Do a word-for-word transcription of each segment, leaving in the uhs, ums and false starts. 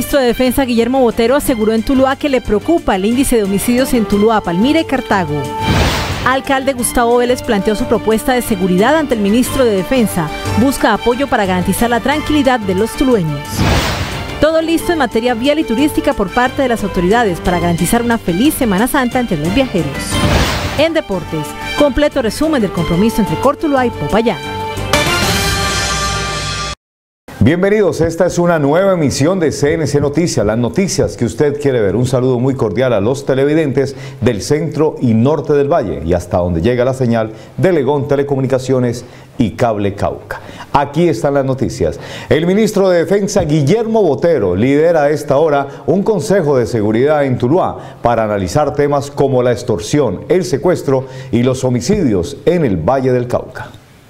ministro de Defensa, Guillermo Botero, aseguró en Tuluá que le preocupa el índice de homicidios en Tuluá, Palmira y Cartago. Alcalde Gustavo Vélez planteó su propuesta de seguridad ante el ministro de Defensa. Busca apoyo para garantizar la tranquilidad de los tulueños. Todo listo en materia vial y turística por parte de las autoridades para garantizar una feliz Semana Santa entre los viajeros. En deportes, completo resumen del compromiso entre Cortuluá y Popayán. Bienvenidos, esta es una nueva emisión de C N C Noticias, las noticias que usted quiere ver. Un saludo muy cordial a los televidentes del centro y norte del valle y hasta donde llega la señal de Legón Telecomunicaciones y Cable Cauca. Aquí están las noticias. El ministro de Defensa, Guillermo Botero, lidera a esta hora un consejo de seguridad en Tuluá para analizar temas como la extorsión, el secuestro y los homicidios en el Valle del Cauca.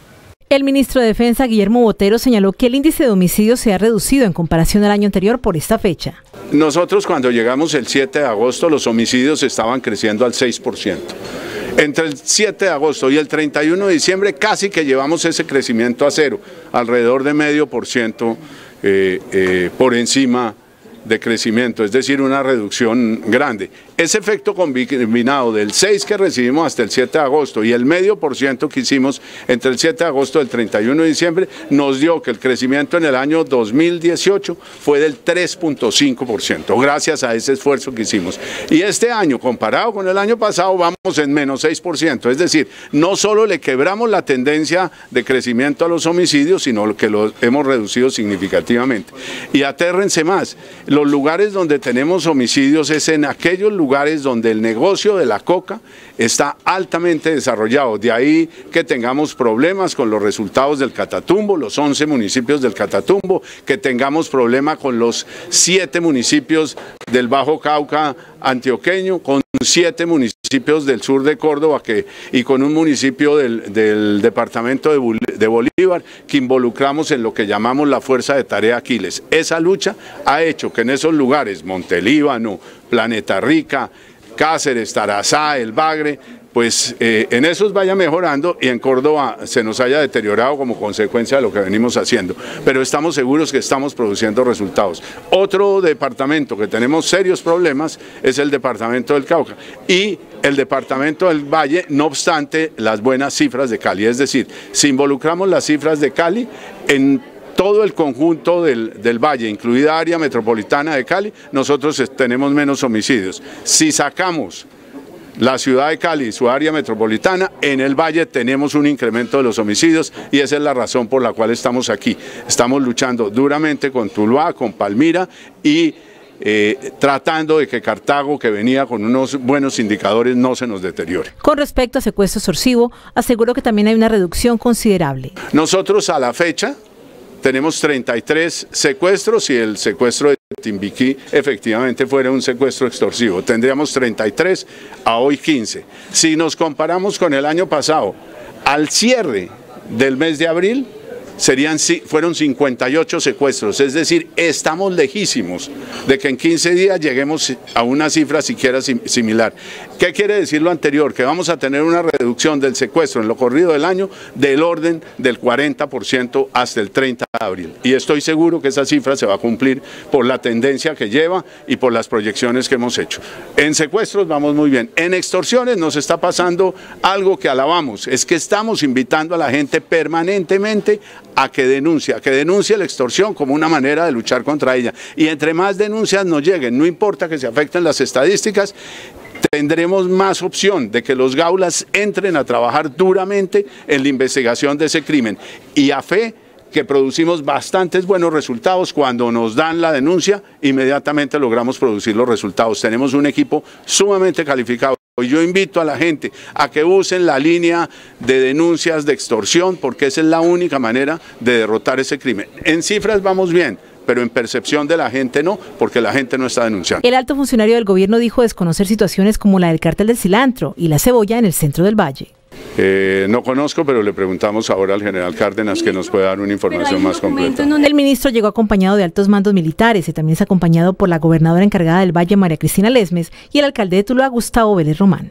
El ministro de Defensa, Guillermo Botero, señaló que el índice de homicidios se ha reducido en comparación al año anterior por esta fecha. Nosotros cuando llegamos el siete de agosto los homicidios estaban creciendo al seis por ciento. Entre el siete de agosto y el treinta y uno de diciembre casi que llevamos ese crecimiento a cero, alrededor de medio por ciento eh, eh, por encima de crecimiento, es decir, una reducción grande. Ese efecto combinado del seis que recibimos hasta el siete de agosto y el medio por ciento que hicimos entre el siete de agosto y el treinta y uno de diciembre nos dio que el crecimiento en el año dos mil dieciocho fue del tres punto cinco por ciento, gracias a ese esfuerzo que hicimos. Y este año, comparado con el año pasado, vamos en menos seis por ciento, es decir, no solo le quebramos la tendencia de crecimiento a los homicidios, sino que los hemos reducido significativamente. Y atérrense más, los lugares donde tenemos homicidios es en aquellos lugares lugares donde el negocio de la coca está altamente desarrollado, de ahí que tengamos problemas con los resultados del Catatumbo, los once municipios del Catatumbo, que tengamos problema con los siete municipios del Bajo Cauca antioqueño, con siete municipios del sur de Córdoba que, y con un municipio del, del departamento de, de Bolívar que involucramos en lo que llamamos la Fuerza de Tarea Aquiles. Esa lucha ha hecho que en esos lugares, Montelíbano, Planeta Rica, Cáceres, Tarazá, El Bagre, pues eh, en esos vaya mejorando y en Córdoba se nos haya deteriorado como consecuencia de lo que venimos haciendo. Pero estamos seguros que estamos produciendo resultados. Otro departamento que tenemos serios problemas es el departamento del Cauca y el departamento del Valle, no obstante las buenas cifras de Cali. Es decir, si involucramos las cifras de Cali en todo el conjunto del, del Valle, incluida área metropolitana de Cali, nosotros tenemos menos homicidios. Si sacamos la ciudad de Cali y su área metropolitana, en el Valle tenemos un incremento de los homicidios y esa es la razón por la cual estamos aquí. Estamos luchando duramente con Tuluá, con Palmira y eh, tratando de que Cartago, que venía con unos buenos indicadores, no se nos deteriore. Con respecto a secuestro extorsivo, aseguró que también hay una reducción considerable. Nosotros a la fecha tenemos treinta y tres secuestros y el secuestro de Timbiquí efectivamente fuera un secuestro extorsivo. Tendríamos treinta y tres a hoy quince. Si nos comparamos con el año pasado, al cierre del mes de abril, serían, fueron cincuenta y ocho secuestros, es decir, estamos lejísimos de que en quince días lleguemos a una cifra siquiera similar. ¿Qué quiere decir lo anterior? Que vamos a tener una reducción del secuestro en lo corrido del año del orden del cuarenta por ciento hasta el treinta de abril. Y estoy seguro que esa cifra se va a cumplir por la tendencia que lleva y por las proyecciones que hemos hecho. En secuestros vamos muy bien. En extorsiones nos está pasando algo que alabamos, es que estamos invitando a la gente permanentemente a que denuncie, a que denuncie la extorsión como una manera de luchar contra ella. Y entre más denuncias nos lleguen, no importa que se afecten las estadísticas, tendremos más opción de que los gaulas entren a trabajar duramente en la investigación de ese crimen. Y a fe que producimos bastantes buenos resultados, cuando nos dan la denuncia, inmediatamente logramos producir los resultados. Tenemos un equipo sumamente calificado. Yo invito a la gente a que usen la línea de denuncias de extorsión porque esa es la única manera de derrotar ese crimen. En cifras vamos bien, pero en percepción de la gente no, porque la gente no está denunciando. El alto funcionario del gobierno dijo desconocer situaciones como la del cártel del cilantro y la cebolla en el centro del Valle. Eh, no conozco, pero le preguntamos ahora al general Cárdenas que nos pueda dar una información más completa. El ministro llegó acompañado de altos mandos militares y también es acompañado por la gobernadora encargada del Valle, María Cristina Lesmes, y el alcalde de Tuluá, Gustavo Vélez Román.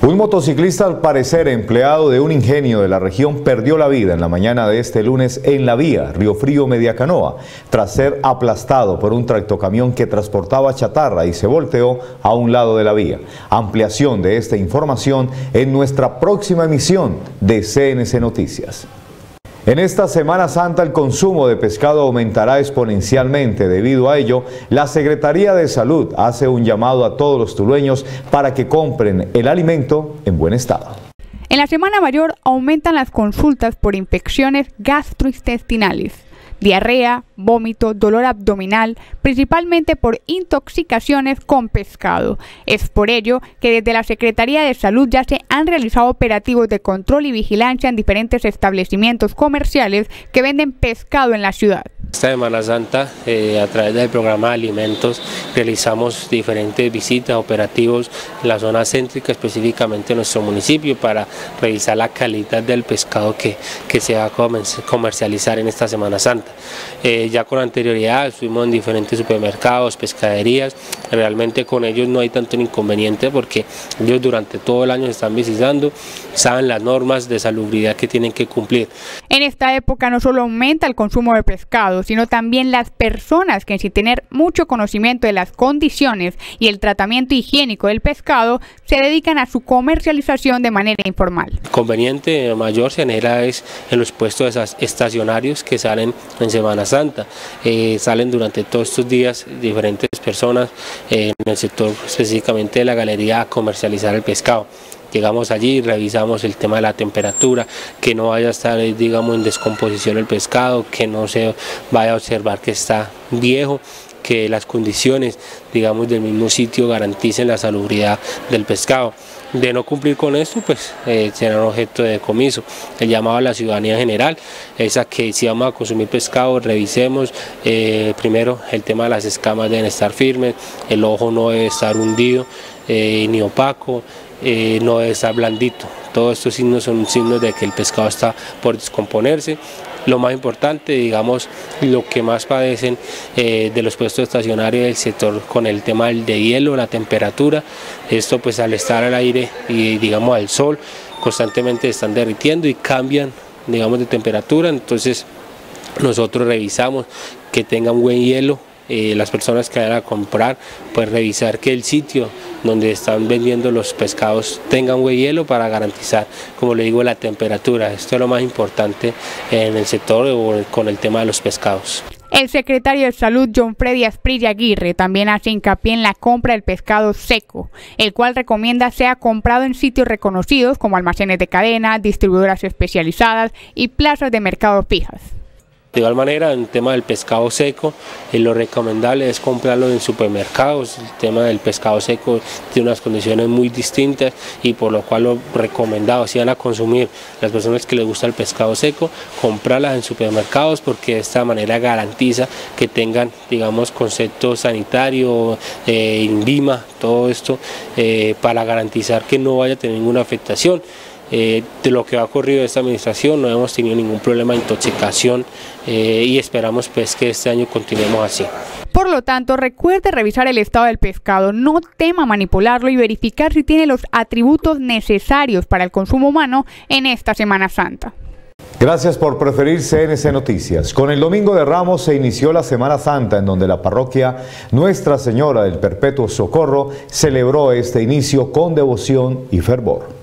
Un motociclista, al parecer empleado de un ingenio de la región, perdió la vida en la mañana de este lunes en la vía Río Frío Mediacanoa, tras ser aplastado por un tractocamión que transportaba chatarra y se volteó a un lado de la vía. Ampliación de esta información en nuestra próxima emisión de C N C Noticias. En esta Semana Santa el consumo de pescado aumentará exponencialmente. Debido a ello, la Secretaría de Salud hace un llamado a todos los tulueños para que compren el alimento en buen estado. En la Semana Mayor aumentan las consultas por infecciones gastrointestinales, diarrea, vómito, dolor abdominal, principalmente por intoxicaciones con pescado. Es por ello que desde la Secretaría de Salud ya se han realizado operativos de control y vigilancia en diferentes establecimientos comerciales que venden pescado en la ciudad. Esta Semana Santa, eh, a través del programa de alimentos, realizamos diferentes visitas, operativos en la zona céntrica, específicamente en nuestro municipio, para revisar la calidad del pescado que, que se va a comercializar en esta Semana Santa. Eh, ya con anterioridad estuvimos en diferentes supermercados, pescaderías. Realmente con ellos no hay tanto inconveniente porque ellos durante todo el año se están visitando, saben las normas de salubridad que tienen que cumplir. En esta época no solo aumenta el consumo de pescado, sino también las personas que, sin tener mucho conocimiento de las condiciones y el tratamiento higiénico del pescado, se dedican a su comercialización de manera informal. El inconveniente mayor se genera es en los puestos estacionarios que salen en Semana Santa. Eh, salen durante todos estos días diferentes personas eh, en el sector específicamente de la galería a comercializar el pescado. Llegamos allí, revisamos el tema de la temperatura, que no vaya a estar, digamos, en descomposición el pescado, que no se vaya a observar que está viejo, que las condiciones, digamos, del mismo sitio garanticen la salubridad del pescado. De no cumplir con esto, pues eh, será un objeto de decomiso. El llamado a la ciudadanía en general es a que si vamos a consumir pescado, revisemos eh, primero el tema de las escamas, deben estar firmes, el ojo no debe estar hundido eh, ni opaco, eh, no debe estar blandito. Todos estos signos son signos de que el pescado está por descomponerse. Lo más importante, digamos, lo que más padecen eh, de los puestos estacionarios del sector con el tema del de hielo, la temperatura, esto pues al estar al aire y digamos al sol, constantemente están derritiendo y cambian, digamos, de temperatura. Entonces nosotros revisamos que tengan buen hielo. Eh, las personas que vayan a comprar, pues revisar que el sitio donde están vendiendo los pescados tengan buen hielo para garantizar, como le digo, la temperatura. Esto es lo más importante en el sector o con el tema de los pescados. El secretario de Salud, John Freddy Asprilla Aguirre, también hace hincapié en la compra del pescado seco, el cual recomienda sea comprado en sitios reconocidos como almacenes de cadena, distribuidoras especializadas y plazas de mercado fijas. De igual manera, en el tema del pescado seco, eh, lo recomendable es comprarlo en supermercados. El tema del pescado seco tiene unas condiciones muy distintas y por lo cual lo recomendado, si van a consumir las personas que les gusta el pescado seco, comprarlas en supermercados porque de esta manera garantiza que tengan, digamos, concepto sanitario, eh, INVIMA, todo esto, eh, para garantizar que no vaya a tener ninguna afectación. Eh, de lo que ha ocurrido de esta administración no hemos tenido ningún problema de intoxicación eh, y esperamos pues que este año continuemos así. Por lo tanto, recuerde revisar el estado del pescado, no tema manipularlo y verificar si tiene los atributos necesarios para el consumo humano en esta Semana Santa. Gracias por preferir C N C Noticias. Con el Domingo de Ramos se inició la Semana Santa, en donde la parroquia Nuestra Señora del Perpetuo Socorro celebró este inicio con devoción y fervor.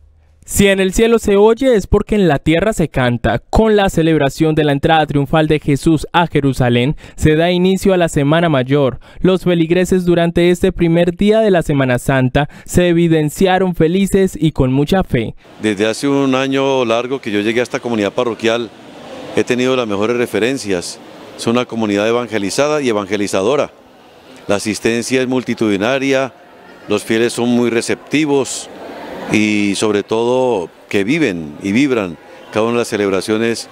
Si en el cielo se oye es porque en la tierra se canta. Con la celebración de la entrada triunfal de Jesús a Jerusalén se da inicio a la Semana Mayor. Los feligreses durante este primer día de la Semana Santa se evidenciaron felices y con mucha fe. Desde hace un año largo que yo llegué a esta comunidad parroquial he tenido las mejores referencias. Es una comunidad evangelizada y evangelizadora. La asistencia es multitudinaria, los fieles son muy receptivos y sobre todo que viven y vibran cada una de las celebraciones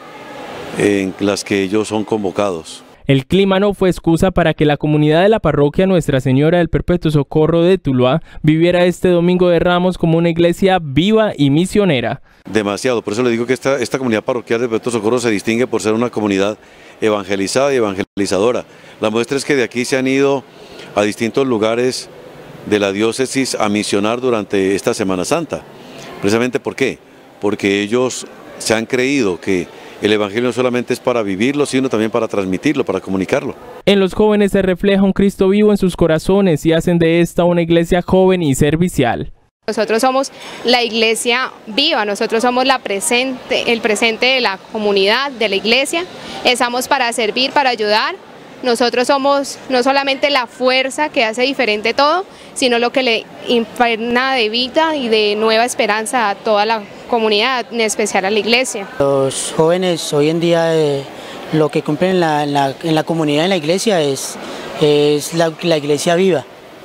en las que ellos son convocados. El clima no fue excusa para que la comunidad de la parroquia Nuestra Señora del Perpetuo Socorro de Tuluá viviera este Domingo de Ramos como una iglesia viva y misionera. Demasiado, por eso le digo que esta, esta comunidad parroquial del Perpetuo Socorro se distingue por ser una comunidad evangelizada y evangelizadora. La muestra es que de aquí se han ido a distintos lugares de la diócesis a misionar durante esta Semana Santa. Precisamente ¿por qué? Porque ellos se han creído que el Evangelio no solamente es para vivirlo, sino también para transmitirlo, para comunicarlo. En los jóvenes se refleja un Cristo vivo en sus corazones y hacen de esta una iglesia joven y servicial. Nosotros somos la iglesia viva, nosotros somos la presente, el presente de la comunidad, de la iglesia. Estamos para servir, para ayudar. Nosotros somos no solamente la fuerza que hace diferente todo, sino lo que le impregna de vida y de nueva esperanza a toda la comunidad, en especial a la iglesia. Los jóvenes hoy en día eh, lo que cumplen en la, en, la, en la comunidad, en la iglesia, es, es la, la iglesia viva.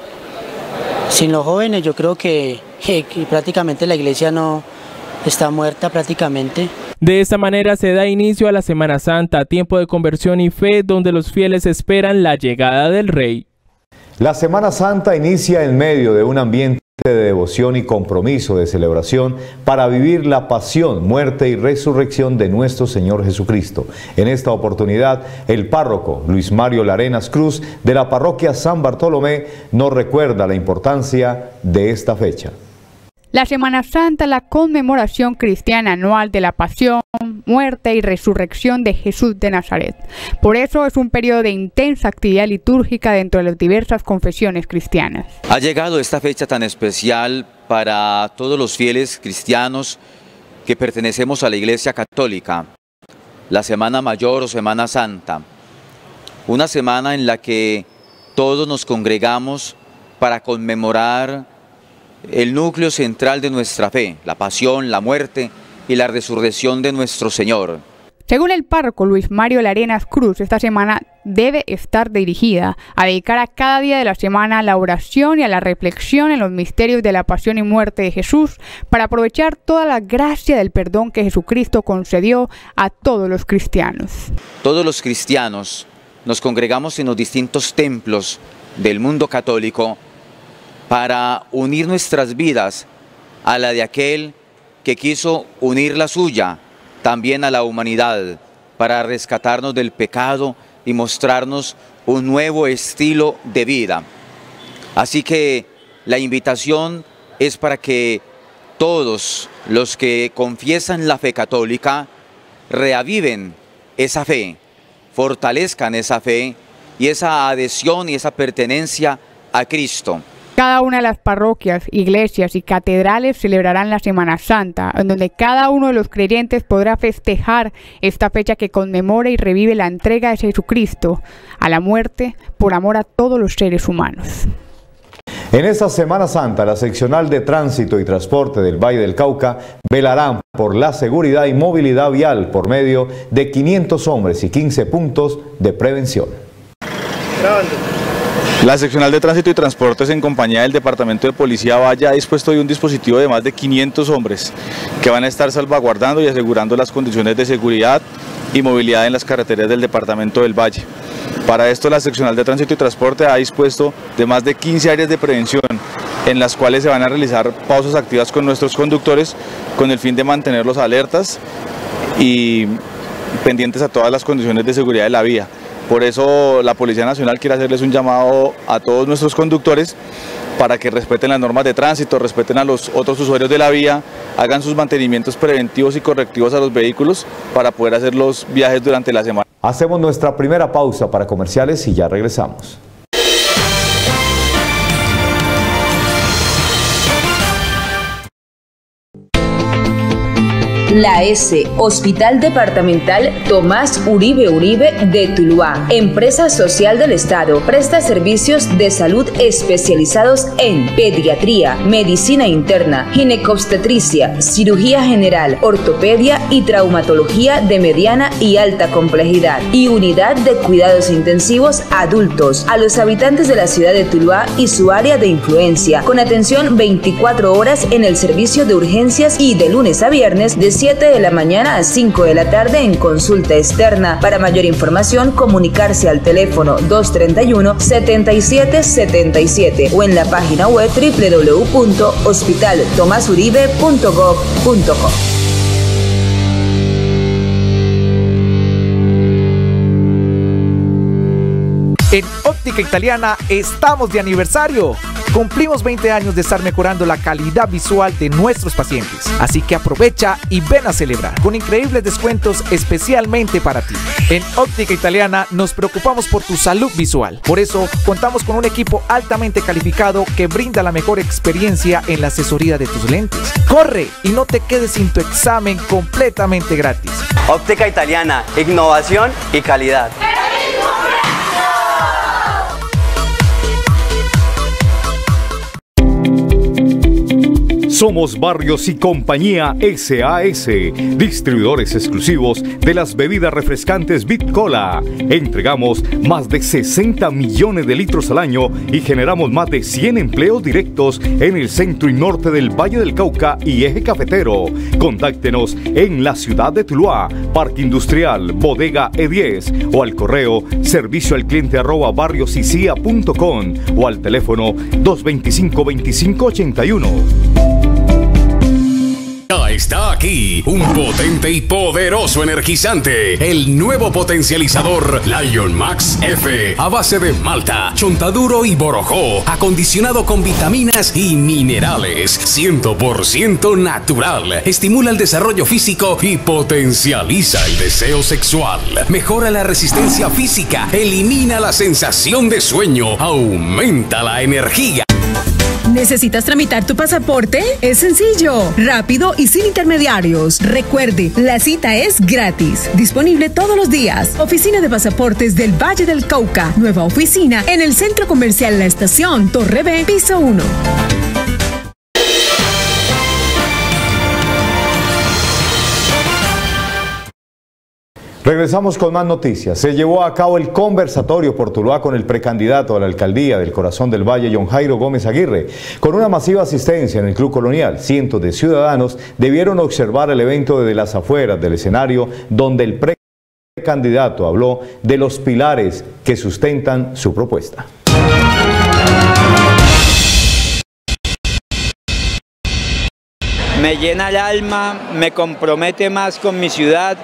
Sin los jóvenes yo creo que, que, que prácticamente la iglesia no está muerta prácticamente. De esta manera se da inicio a la Semana Santa, tiempo de conversión y fe donde los fieles esperan la llegada del Rey. La Semana Santa inicia en medio de un ambiente de devoción y compromiso de celebración para vivir la pasión, muerte y resurrección de nuestro Señor Jesucristo. En esta oportunidad, el párroco Luis Mario Larenas Cruz de la parroquia San Bartolomé nos recuerda la importancia de esta fecha. La Semana Santa, la conmemoración cristiana anual de la pasión, muerte y resurrección de Jesús de Nazaret. Por eso es un periodo de intensa actividad litúrgica dentro de las diversas confesiones cristianas. Ha llegado esta fecha tan especial para todos los fieles cristianos que pertenecemos a la Iglesia Católica, la Semana Mayor o Semana Santa, una semana en la que todos nos congregamos para conmemorar el núcleo central de nuestra fe, la pasión, la muerte y la resurrección de nuestro Señor. Según el párroco Luis Mario Larenas Cruz, esta semana debe estar dirigida a dedicar a cada día de la semana a la oración y a la reflexión en los misterios de la pasión y muerte de Jesús para aprovechar toda la gracia del perdón que Jesucristo concedió a todos los cristianos. Todos los cristianos nos congregamos en los distintos templos del mundo católico para unir nuestras vidas a la de aquel que quiso unir la suya también a la humanidad, para rescatarnos del pecado y mostrarnos un nuevo estilo de vida. Así que la invitación es para que todos los que confiesan la fe católica reaviven esa fe, fortalezcan esa fe y esa adhesión y esa pertenencia a Cristo. Cada una de las parroquias, iglesias y catedrales celebrarán la Semana Santa, en donde cada uno de los creyentes podrá festejar esta fecha que conmemora y revive la entrega de Jesucristo a la muerte por amor a todos los seres humanos. En esta Semana Santa, la seccional de Tránsito y Transporte del Valle del Cauca velarán por la seguridad y movilidad vial por medio de quinientos hombres y quince puntos de prevención. La seccional de Tránsito y Transportes en compañía del Departamento de Policía Valle ha dispuesto hoy un dispositivo de más de quinientos hombres que van a estar salvaguardando y asegurando las condiciones de seguridad y movilidad en las carreteras del Departamento del Valle. Para esto la seccional de Tránsito y Transporte ha dispuesto de más de quince áreas de prevención en las cuales se van a realizar pausas activas con nuestros conductores con el fin de mantenerlos alertas y pendientes a todas las condiciones de seguridad de la vía. Por eso la Policía Nacional quiere hacerles un llamado a todos nuestros conductores para que respeten las normas de tránsito, respeten a los otros usuarios de la vía, hagan sus mantenimientos preventivos y correctivos a los vehículos para poder hacer los viajes durante la semana. Hacemos nuestra primera pausa para comerciales y ya regresamos. La S, Hospital Departamental Tomás Uribe Uribe de Tuluá, empresa social del Estado, presta servicios de salud especializados en pediatría, medicina interna, ginecobstetricia, cirugía general, ortopedia y traumatología de mediana y alta complejidad, y unidad de cuidados intensivos adultos a los habitantes de la ciudad de Tuluá y su área de influencia, con atención veinticuatro horas en el servicio de urgencias y de lunes a viernes de siete de la mañana a cinco de la tarde en consulta externa. Para mayor información, comunicarse al teléfono dos treinta y uno, setenta y siete setenta y siete o en la página web doble u doble u doble u punto hospital tomás uribe punto gob punto co. En Óptica Italiana estamos de aniversario. Cumplimos veinte años de estar mejorando la calidad visual de nuestros pacientes, así que aprovecha y ven a celebrar con increíbles descuentos especialmente para ti. En Óptica Italiana nos preocupamos por tu salud visual, por eso contamos con un equipo altamente calificado que brinda la mejor experiencia en la asesoría de tus lentes. Corre y no te quedes sin tu examen completamente gratis. Óptica Italiana, innovación y calidad. Somos Barrios y Compañía S A S, distribuidores exclusivos de las bebidas refrescantes Bit-Cola. Entregamos más de sesenta millones de litros al año y generamos más de cien empleos directos en el centro y norte del Valle del Cauca y Eje Cafetero. Contáctenos en la ciudad de Tuluá, Parque Industrial, Bodega E diez o al correo servicio al cliente arroba barriosicia punto com o al teléfono dos veinticinco veinticinco ochenta y uno. Ya está aquí, un potente y poderoso energizante, el nuevo potencializador Lion Max F, a base de malta, chontaduro y borojó, acondicionado con vitaminas y minerales, cien por ciento natural, estimula el desarrollo físico y potencializa el deseo sexual, mejora la resistencia física, elimina la sensación de sueño, aumenta la energía. ¿Necesitas tramitar tu pasaporte? Es sencillo, rápido y sin intermediarios. Recuerde, la cita es gratis. Disponible todos los días. Oficina de Pasaportes del Valle del Cauca. Nueva oficina en el Centro Comercial La Estación, Torre B, piso uno. Regresamos con más noticias. Se llevó a cabo el conversatorio por Tuluá con el precandidato a la alcaldía del Corazón del Valle, John Jairo Gómez Aguirre. Con una masiva asistencia en el Club Colonial, cientos de ciudadanos debieron observar el evento desde las afueras del escenario, donde el precandidato habló de los pilares que sustentan su propuesta. Me llena el alma, me compromete más con mi ciudad.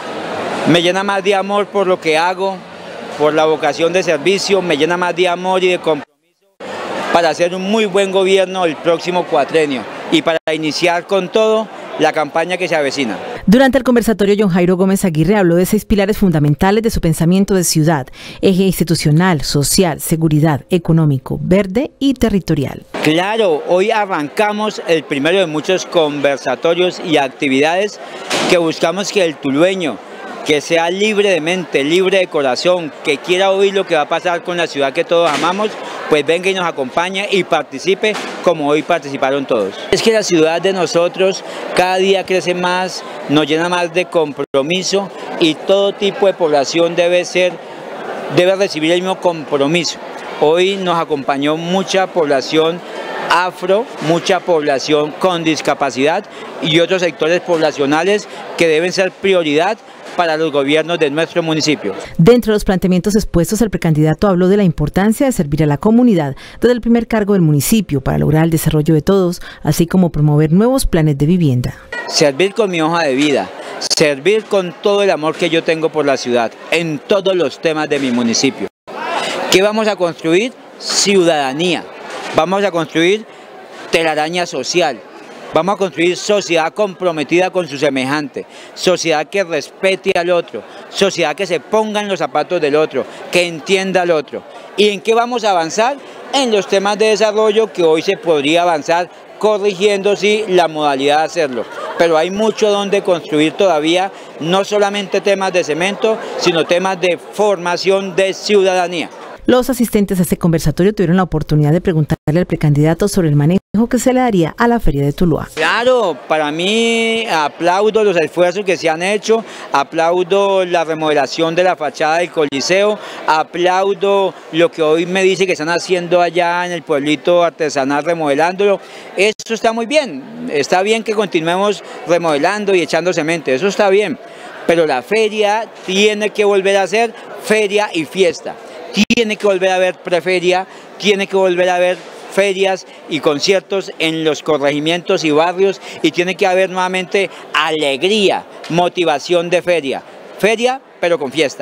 Me llena más de amor por lo que hago, por la vocación de servicio, me llena más de amor y de compromiso para hacer un muy buen gobierno el próximo cuatrenio y para iniciar con todo la campaña que se avecina. Durante el conversatorio, John Jairo Gómez Aguirre habló de seis pilares fundamentales de su pensamiento de ciudad: eje institucional, social, seguridad, económico, verde y territorial. Claro, hoy arrancamos el primero de muchos conversatorios y actividades que buscamos que el tulueño, que sea libre de mente, libre de corazón, que quiera oír lo que va a pasar con la ciudad que todos amamos, pues venga y nos acompañe y participe como hoy participaron todos. Es que la ciudad de nosotros cada día crece más, nos llena más de compromiso y todo tipo de población debe ser, debe recibir el mismo compromiso. Hoy nos acompañó mucha población afro, mucha población con discapacidad y otros sectores poblacionales que deben ser prioridad para los gobiernos de nuestro municipio. Dentro de los planteamientos expuestos, el precandidato habló de la importancia de servir a la comunidad desde el primer cargo del municipio para lograr el desarrollo de todos, así como promover nuevos planes de vivienda. Servir con mi hoja de vida, servir con todo el amor que yo tengo por la ciudad, en todos los temas de mi municipio. ¿Qué vamos a construir? Ciudadanía. Vamos a construir telaraña social. Vamos a construir sociedad comprometida con su semejante, sociedad que respete al otro, sociedad que se ponga en los zapatos del otro, que entienda al otro. ¿Y en qué vamos a avanzar? En los temas de desarrollo que hoy se podría avanzar corrigiendo sí la modalidad de hacerlo. Pero hay mucho donde construir todavía, no solamente temas de cemento, sino temas de formación de ciudadanía. Los asistentes a este conversatorio tuvieron la oportunidad de preguntarle al precandidato sobre el manejo que se le daría a la Feria de Tuluá. Claro, para mí aplaudo los esfuerzos que se han hecho, aplaudo la remodelación de la fachada del Coliseo, aplaudo lo que hoy me dice que están haciendo allá en el pueblito artesanal remodelándolo. Eso está muy bien, está bien que continuemos remodelando y echando cemento, eso está bien, pero la feria tiene que volver a ser feria y fiesta. Tiene que volver a haber preferia, tiene que volver a haber ferias y conciertos en los corregimientos y barrios y tiene que haber nuevamente alegría, motivación de feria. Feria, pero con fiesta.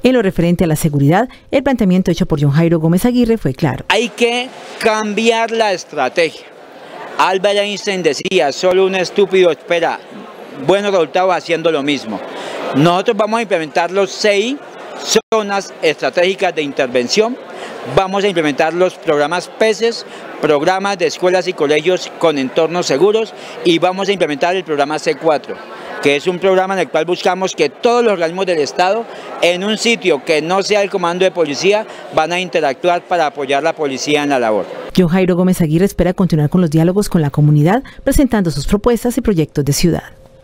En lo referente a la seguridad, el planteamiento hecho por John Jairo Gómez Aguirre fue claro. Hay que cambiar la estrategia. Albert Einstein decía, solo un estúpido espera buenos resultados haciendo lo mismo. Nosotros vamos a implementar los seis zonas estratégicas de intervención, vamos a implementar los programas P E S E S, programas de escuelas y colegios con entornos seguros, y vamos a implementar el programa C cuatro, que es un programa en el cual buscamos que todos los organismos del Estado, en un sitio que no sea el comando de policía, van a interactuar para apoyar a la policía en la labor. John Jairo Gómez Aguirre espera continuar con los diálogos con la comunidad, presentando sus propuestas y proyectos de ciudad.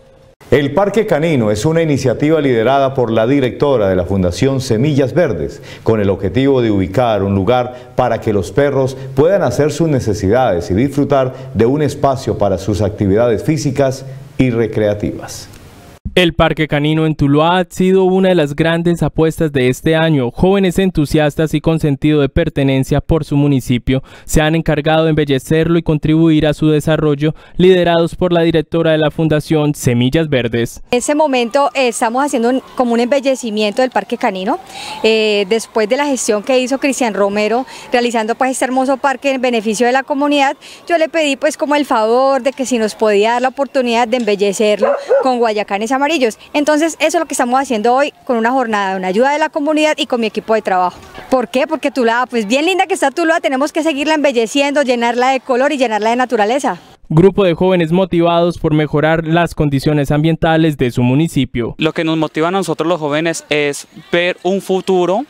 El Parque Canino es una iniciativa liderada por la directora de la Fundación Semillas Verdes, con el objetivo de ubicar un lugar para que los perros puedan hacer sus necesidades y disfrutar de un espacio para sus actividades físicas y recreativas. El Parque Canino en Tuluá ha sido una de las grandes apuestas de este año. Jóvenes entusiastas y con sentido de pertenencia por su municipio se han encargado de embellecerlo y contribuir a su desarrollo, liderados por la directora de la Fundación Semillas Verdes. En ese momento eh, estamos haciendo un, como un embellecimiento del Parque Canino, eh, después de la gestión que hizo Cristian Romero, realizando pues este hermoso parque en beneficio de la comunidad. Yo le pedí pues como el favor de que si nos podía dar la oportunidad de embellecerlo con guayacanes amarillos. Entonces eso es lo que estamos haciendo hoy con una jornada, una ayuda de la comunidad y con mi equipo de trabajo. ¿Por qué? Porque Tuluá, pues bien linda que está Tuluá, tenemos que seguirla embelleciendo, llenarla de color y llenarla de naturaleza. Grupo de jóvenes motivados por mejorar las condiciones ambientales de su municipio. Lo que nos motiva a nosotros los jóvenes es ver un futuro,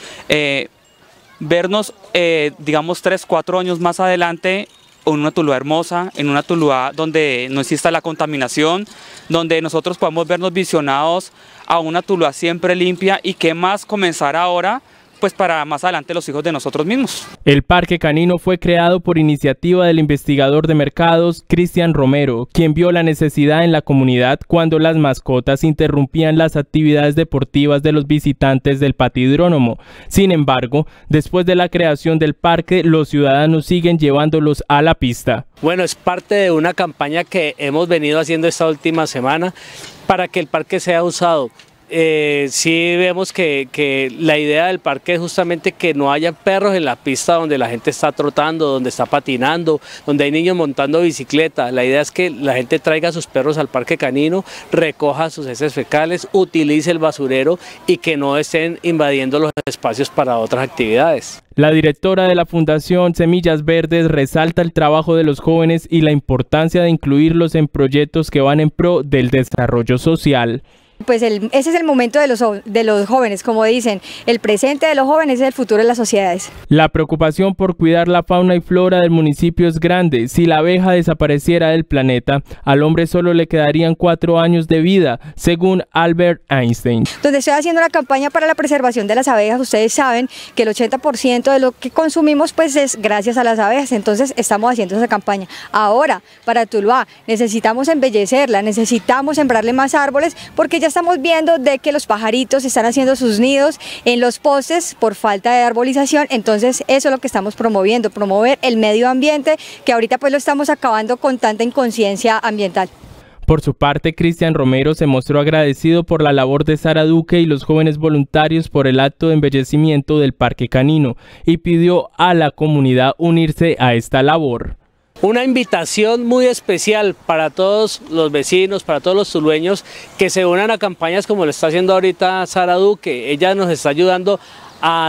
eh, vernos, eh, digamos, tres, cuatro años más adelante, en una Tuluá hermosa, en una Tuluá donde no exista la contaminación, donde nosotros podamos vernos visionados a una Tuluá siempre limpia, y que más comenzar ahora, pues para más adelante los hijos de nosotros mismos. El Parque Canino fue creado por iniciativa del investigador de mercados Cristian Romero, quien vio la necesidad en la comunidad cuando las mascotas interrumpían las actividades deportivas de los visitantes del patidrónomo. Sin embargo, después de la creación del parque, los ciudadanos siguen llevándolos a la pista. Bueno, es parte de una campaña que hemos venido haciendo esta última semana para que el parque sea usado. Eh, sí vemos que, que la idea del parque es justamente que no haya perros en la pista donde la gente está trotando, donde está patinando, donde hay niños montando bicicleta. La idea es que la gente traiga a sus perros al Parque Canino, recoja sus heces fecales, utilice el basurero y que no estén invadiendo los espacios para otras actividades. La directora de la Fundación Semillas Verdes resalta el trabajo de los jóvenes y la importancia de incluirlos en proyectos que van en pro del desarrollo social. Pues el, ese es el momento de los, de los jóvenes, como dicen, el presente de los jóvenes es el futuro de las sociedades. La preocupación por cuidar la fauna y flora del municipio es grande. Si la abeja desapareciera del planeta, al hombre solo le quedarían cuatro años de vida, según Albert Einstein. Donde estoy haciendo una campaña para la preservación de las abejas, ustedes saben que el ochenta por ciento de lo que consumimos pues es gracias a las abejas, entonces estamos haciendo esa campaña. Ahora, para Tuluá, necesitamos embellecerla, necesitamos sembrarle más árboles, porque ya estamos viendo de que los pajaritos están haciendo sus nidos en los postes por falta de arbolización. Entonces eso es lo que estamos promoviendo, promover el medio ambiente, que ahorita pues lo estamos acabando con tanta inconsciencia ambiental. Por su parte, Cristian Romero se mostró agradecido por la labor de Sara Duque y los jóvenes voluntarios por el acto de embellecimiento del Parque Canino y pidió a la comunidad unirse a esta labor. Una invitación muy especial para todos los vecinos, para todos los tulueños, que se unan a campañas como lo está haciendo ahorita Sara Duque. Ella nos está ayudando a,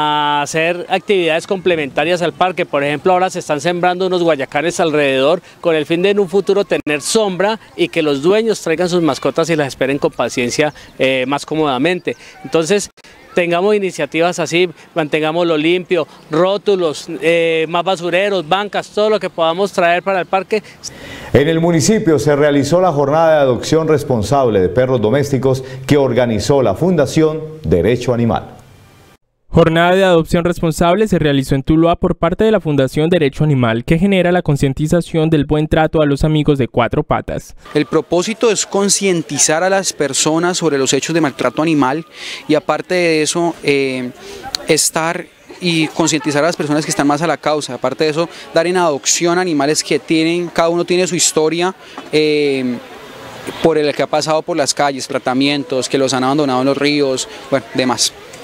a hacer actividades complementarias al parque. Por ejemplo, ahora se están sembrando unos guayacanes alrededor con el fin de en un futuro tener sombra y que los dueños traigan sus mascotas y las esperen con paciencia eh, más cómodamente. Entonces, tengamos iniciativas así, mantengámoslo limpio, rótulos, eh, más basureros, bancas, todo lo que podamos traer para el parque. En el municipio se realizó la jornada de adopción responsable de perros domésticos que organizó la Fundación Derecho Animal. Jornada de adopción responsable se realizó en Tuluá por parte de la Fundación Derecho Animal, que genera la concientización del buen trato a los amigos de cuatro patas. El propósito es concientizar a las personas sobre los hechos de maltrato animal y aparte de eso, eh, estar y concientizar a las personas que están más a la causa. Aparte de eso, dar en adopción animales que tienen, cada uno tiene su historia, eh, por el que ha pasado por las calles, tratamientos, que los han abandonado en los ríos, bueno, demás.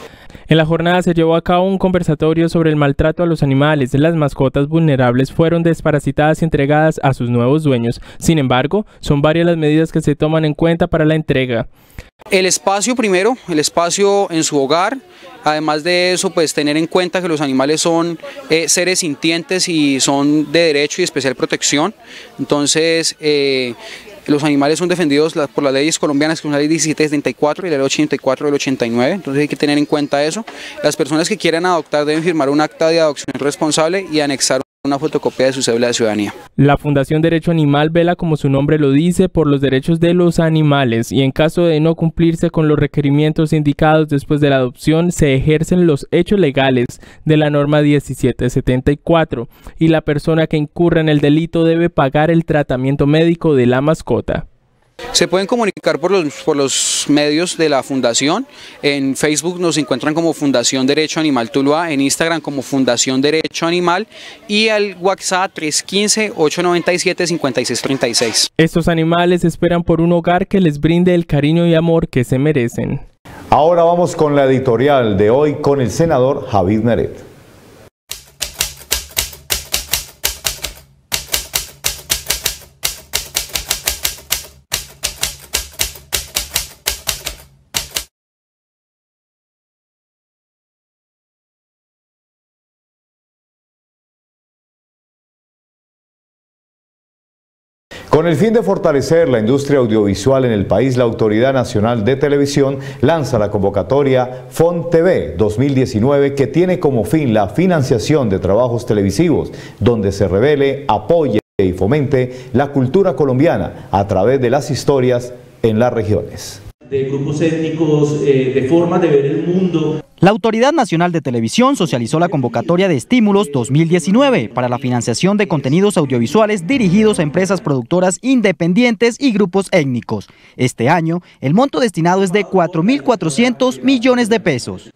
En la jornada se llevó a cabo un conversatorio sobre el maltrato a los animales. Las mascotas vulnerables fueron desparasitadas y entregadas a sus nuevos dueños. Sin embargo, son varias las medidas que se toman en cuenta para la entrega. El espacio primero, el espacio en su hogar. Además de eso, pues tener en cuenta que los animales son eh, seres sintientes y son de derecho y especial protección. Entonces, eh, los animales son defendidos por las leyes colombianas, que son la ley diecisiete setenta y cuatro y la ley ochenta y cuatro del ochenta y nueve, entonces hay que tener en cuenta eso. Las personas que quieran adoptar deben firmar un acta de adopción responsable y anexar una fotocopia de su cédula de ciudadanía. La Fundación Derecho Animal vela, como su nombre lo dice, por los derechos de los animales, y en caso de no cumplirse con los requerimientos indicados después de la adopción, se ejercen los hechos legales de la norma diecisiete setenta y cuatro, y la persona que incurra en el delito debe pagar el tratamiento médico de la mascota. Se pueden comunicar por los, por los medios de la Fundación. En Facebook nos encuentran como Fundación Derecho Animal Tuluá, en Instagram como Fundación Derecho Animal y al WhatsApp tres uno cinco, ocho nueve siete, cinco seis tres seis. Estos animales esperan por un hogar que les brinde el cariño y amor que se merecen. Ahora vamos con la editorial de hoy con el senador Javid Meret. Con el fin de fortalecer la industria audiovisual en el país, la Autoridad Nacional de Televisión lanza la convocatoria FONTV dos mil diecinueve, que tiene como fin la financiación de trabajos televisivos, donde se revele, apoye y fomente la cultura colombiana a través de las historias en las regiones. De grupos étnicos, eh, de formas de ver el mundo. La Autoridad Nacional de Televisión socializó la convocatoria de estímulos dos mil diecinueve para la financiación de contenidos audiovisuales dirigidos a empresas productoras independientes y grupos étnicos. Este año, el monto destinado es de cuatro mil cuatrocientos millones de pesos.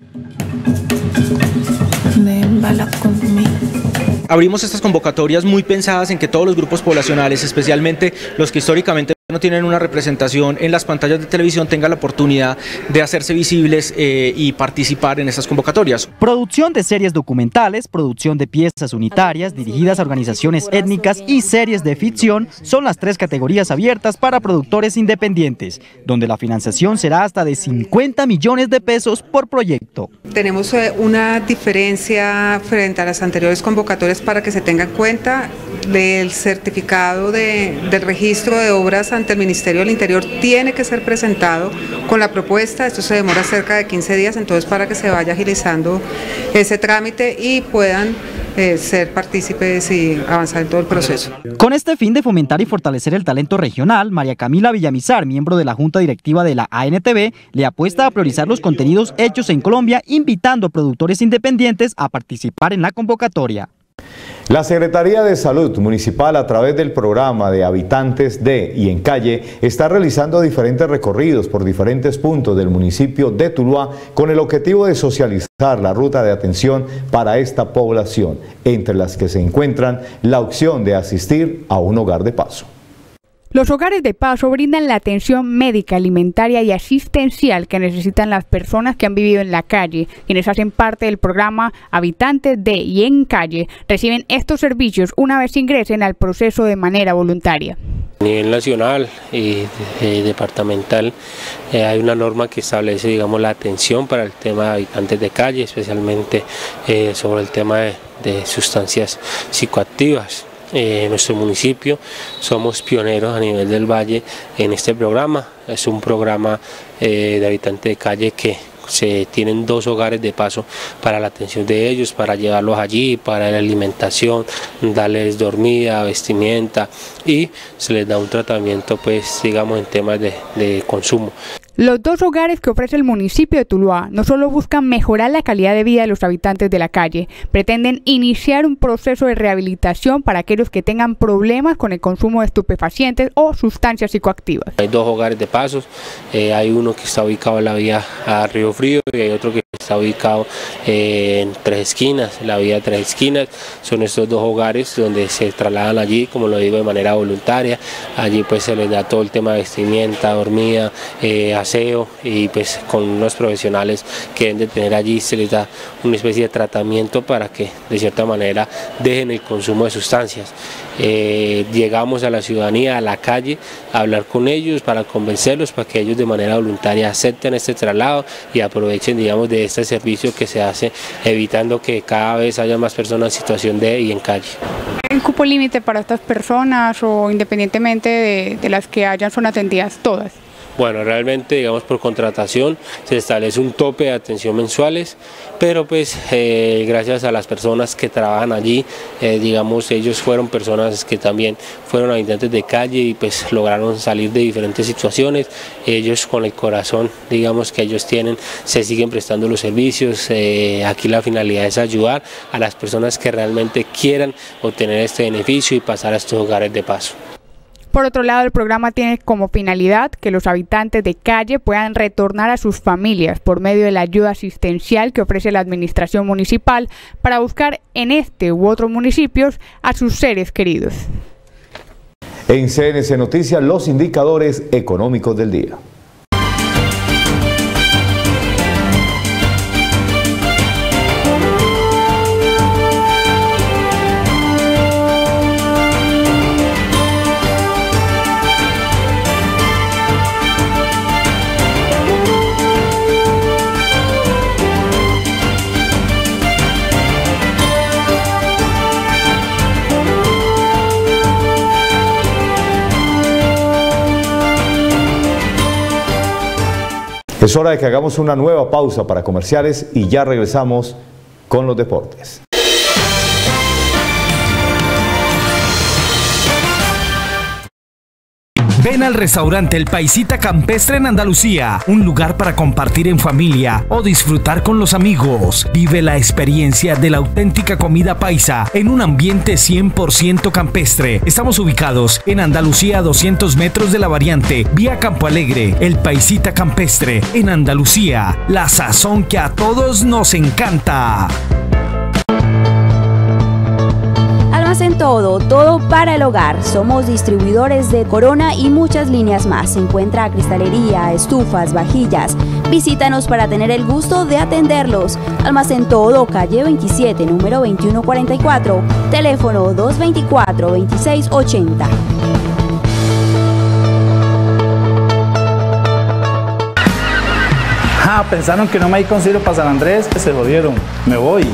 Abrimos estas convocatorias muy pensadas en que todos los grupos poblacionales, especialmente los que históricamente no tienen una representación en las pantallas de televisión, tengan la oportunidad de hacerse visibles eh, y participar en estas convocatorias. Producción de series documentales, producción de piezas unitarias dirigidas a organizaciones étnicas y series de ficción son las tres categorías abiertas para productores independientes, donde la financiación será hasta de cincuenta millones de pesos por proyecto. Tenemos una diferencia frente a las anteriores convocatorias para que se tenga en cuenta del certificado de, del registro de obras ante el Ministerio del Interior. Tiene que ser presentado con la propuesta. Esto se demora cerca de quince días, entonces para que se vaya agilizando ese trámite y puedan eh, ser partícipes y avanzar en todo el proceso. Con este fin de fomentar y fortalecer el talento regional, María Camila Villamizar, miembro de la Junta Directiva de la A N T V, le apuesta a priorizar los contenidos hechos en Colombia, invitando a productores independientes a participar en la convocatoria. La Secretaría de Salud Municipal, a través del programa de Habitantes de y en Calle, está realizando diferentes recorridos por diferentes puntos del municipio de Tuluá con el objetivo de socializar la ruta de atención para esta población, entre las que se encuentran la opción de asistir a un hogar de paso. Los hogares de paso brindan la atención médica, alimentaria y asistencial que necesitan las personas que han vivido en la calle. Quienes hacen parte del programa Habitantes de y en Calle reciben estos servicios una vez ingresen al proceso de manera voluntaria. A nivel nacional y eh, departamental eh, hay una norma que establece, digamos, la atención para el tema de habitantes de calle, especialmente eh, sobre el tema de, de sustancias psicoactivas. En eh, nuestro municipio somos pioneros a nivel del Valle en este programa. Es un programa eh, de habitantes de calle que se tienen dos hogares de paso para la atención de ellos, para llevarlos allí, para la alimentación, darles dormida, vestimenta y se les da un tratamiento, pues digamos, en temas de, de consumo. Los dos hogares que ofrece el municipio de Tuluá no solo buscan mejorar la calidad de vida de los habitantes de la calle, pretenden iniciar un proceso de rehabilitación para aquellos que tengan problemas con el consumo de estupefacientes o sustancias psicoactivas. Hay dos hogares de pasos, eh, hay uno que está ubicado en la vía a Río Frío y hay otro que está ubicado eh, en Tres Esquinas, la vía Tres Esquinas. Son estos dos hogares donde se trasladan allí, como lo digo, de manera voluntaria. Allí pues se les da todo el tema de vestimenta, dormida, eh, aseo y pues con unos profesionales que deben de tener allí, se les da una especie de tratamiento para que de cierta manera dejen el consumo de sustancias. Eh, llegamos a la ciudadanía, a la calle, a hablar con ellos para convencerlos para que ellos de manera voluntaria acepten este traslado y aprovechen, digamos, de este servicio que se hace, evitando que cada vez haya más personas en situación de y en calle. ¿Hay un cupo límite para estas personas o independientemente de, de las que hayan son atendidas todas? Bueno, realmente, digamos, por contratación se establece un tope de atención mensuales, pero pues eh, gracias a las personas que trabajan allí, eh, digamos, ellos fueron personas que también fueron habitantes de calle y pues lograron salir de diferentes situaciones. Ellos con el corazón, digamos, que ellos tienen, se siguen prestando los servicios. Eh, aquí la finalidad es ayudar a las personas que realmente quieran obtener este beneficio y pasar a estos hogares de paso. Por otro lado, el programa tiene como finalidad que los habitantes de calle puedan retornar a sus familias por medio de la ayuda asistencial que ofrece la administración municipal para buscar en este u otros municipios a sus seres queridos. En C N C Noticias, los indicadores económicos del día. Es hora de que hagamos una nueva pausa para comerciales y ya regresamos con los deportes. Ven al restaurante El Paisita Campestre en Andalucía, un lugar para compartir en familia o disfrutar con los amigos. Vive la experiencia de la auténtica comida paisa en un ambiente cien por ciento campestre. Estamos ubicados en Andalucía a doscientos metros de la variante, vía Campo Alegre. El Paisita Campestre en Andalucía, la sazón que a todos nos encanta. En todo, todo para el hogar. Somos distribuidores de Corona y muchas líneas más. Se encuentra cristalería, estufas, vajillas. Visítanos para tener el gusto de atenderlos. Almacén Todo, calle veintisiete, número veintiuno cuarenta y cuatro. Teléfono dos veinticuatro, veintiséis ochenta. Ah, pensaron que no me hay consigo para San Andrés, que se jodieron. Me voy.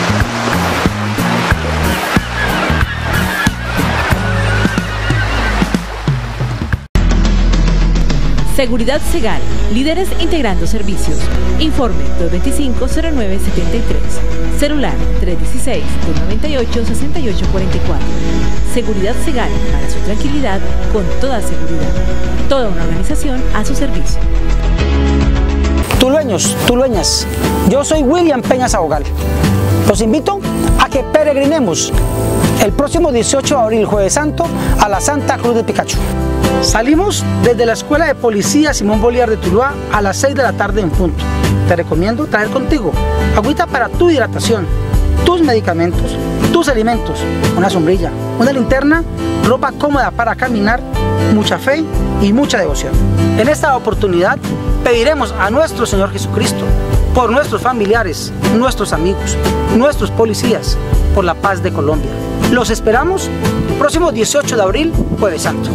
Seguridad Segal, líderes integrando servicios. Informe dos veinticinco, cero nueve setenta y tres. Celular tres dieciséis, dos noventa y ocho, sesenta y ocho cuarenta y cuatro. Seguridad Segal, para su tranquilidad, con toda seguridad. Toda una organización a su servicio. Tulueños, tulueñas, yo soy William Peña Sabogal. Los invito a que peregrinemos el próximo dieciocho de abril, Jueves Santo, a la Santa Cruz de Picacho. Salimos desde la Escuela de Policía Simón Bolívar de Tuluá a las seis de la tarde en punto. Te recomiendo traer contigo agüita para tu hidratación, tus medicamentos, tus alimentos, una sombrilla, una linterna, ropa cómoda para caminar, mucha fe y mucha devoción. En esta oportunidad pediremos a nuestro Señor Jesucristo por nuestros familiares, nuestros amigos, nuestros policías, por la paz de Colombia. Los esperamos el próximo dieciocho de abril, Jueves Santo.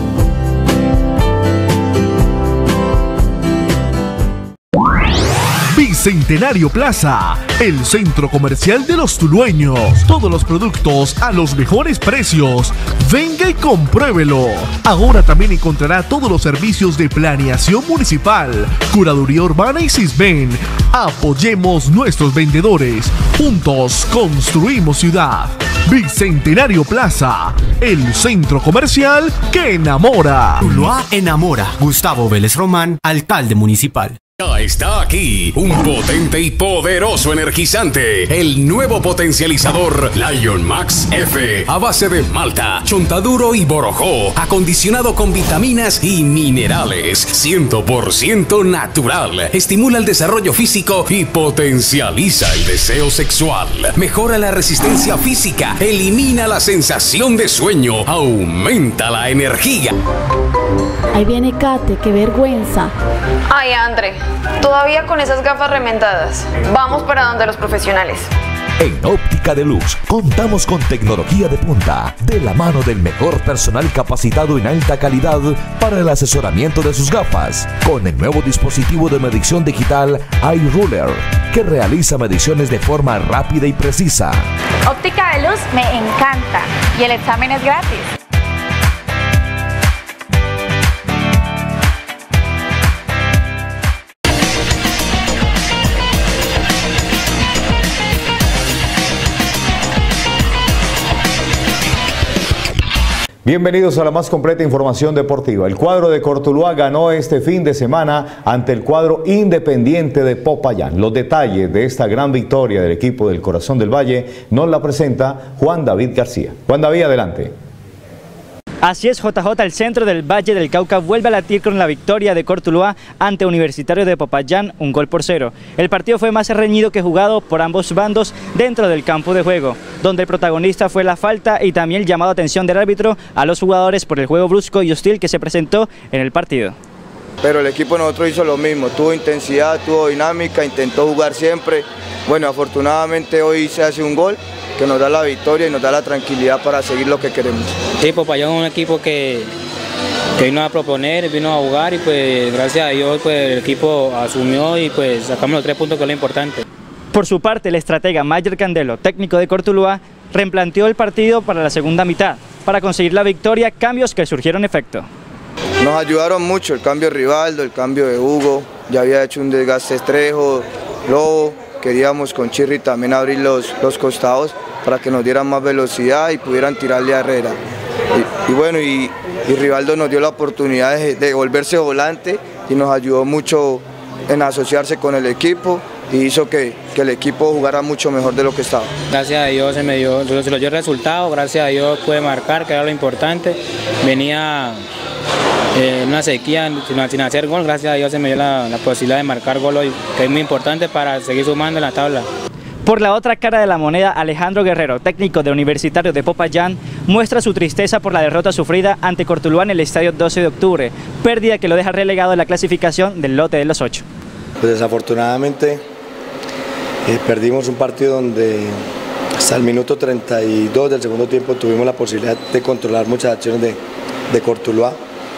Bicentenario Plaza, el centro comercial de los tulueños. Todos los productos a los mejores precios. Venga y compruébelo. Ahora también encontrará todos los servicios de planeación municipal, curaduría urbana y Sisben. Apoyemos nuestros vendedores. Juntos construimos ciudad. Bicentenario Plaza, el centro comercial que enamora. Tuluá enamora. Gustavo Vélez Román, alcalde municipal. Ya está aquí un potente y poderoso energizante, el nuevo potencializador Lion Max F, a base de malta, chontaduro y borojó, acondicionado con vitaminas y minerales, cien por ciento natural, estimula el desarrollo físico y potencializa el deseo sexual, mejora la resistencia física, elimina la sensación de sueño, aumenta la energía. Ahí viene Kate, qué vergüenza. Ay, André, todavía con esas gafas remendadas. Vamos para donde los profesionales. En Óptica de Luz contamos con tecnología de punta, de la mano del mejor personal capacitado en alta calidad para el asesoramiento de sus gafas, con el nuevo dispositivo de medición digital iRuler, que realiza mediciones de forma rápida y precisa. Óptica de Luz me encanta y el examen es gratis. Bienvenidos a la más completa información deportiva. El cuadro de Cortuluá ganó este fin de semana ante el cuadro Independiente de Popayán. Los detalles de esta gran victoria del equipo del Corazón del Valle nos la presenta Juan David García. Juan David, adelante. Así es, J J, el centro del Valle del Cauca vuelve a latir con la victoria de Cortuluá ante Universitario de Popayán, un gol por cero. El partido fue más reñido que jugado por ambos bandos dentro del campo de juego, donde el protagonista fue la falta y también el llamado a atención del árbitro a los jugadores por el juego brusco y hostil que se presentó en el partido. Pero el equipo de nosotros hizo lo mismo, tuvo intensidad, tuvo dinámica, intentó jugar siempre. Bueno, afortunadamente hoy se hace un gol que nos da la victoria y nos da la tranquilidad para seguir lo que queremos. Sí, Popayán es un equipo que, que vino a proponer, vino a jugar y pues gracias a Dios pues, el equipo asumió y pues sacamos los tres puntos, que es lo importante. Por su parte, el estratega Mayer Candelo, técnico de Cortuluá, replanteó el partido para la segunda mitad, para conseguir la victoria, cambios que surgieron efecto. Nos ayudaron mucho el cambio de Rivaldo, el cambio de Hugo, ya había hecho un desgaste Estrejo, Lobo, queríamos con Chirri también abrir los, los costados para que nos dieran más velocidad y pudieran tirarle a Herrera. Y, y bueno, y, y Rivaldo nos dio la oportunidad de, de volverse volante y nos ayudó mucho en asociarse con el equipo y hizo que, que el equipo jugara mucho mejor de lo que estaba. Gracias a Dios se me dio, se lo dio el resultado, gracias a Dios pude marcar, que era lo importante. Venía en eh, una sequía sin, sin hacer gol, gracias a Dios se me dio la, la posibilidad de marcar gol hoy, que es muy importante para seguir sumando en la tabla. Por la otra cara de la moneda, Alejandro Guerrero, técnico de Universitario de Popayán, muestra su tristeza por la derrota sufrida ante Cortuluá en el estadio doce de octubre, pérdida que lo deja relegado en la clasificación del lote de los ocho. Pues desafortunadamente eh, perdimos un partido donde hasta el minuto treinta y dos del segundo tiempo tuvimos la posibilidad de controlar muchas acciones de, de Cortuluá.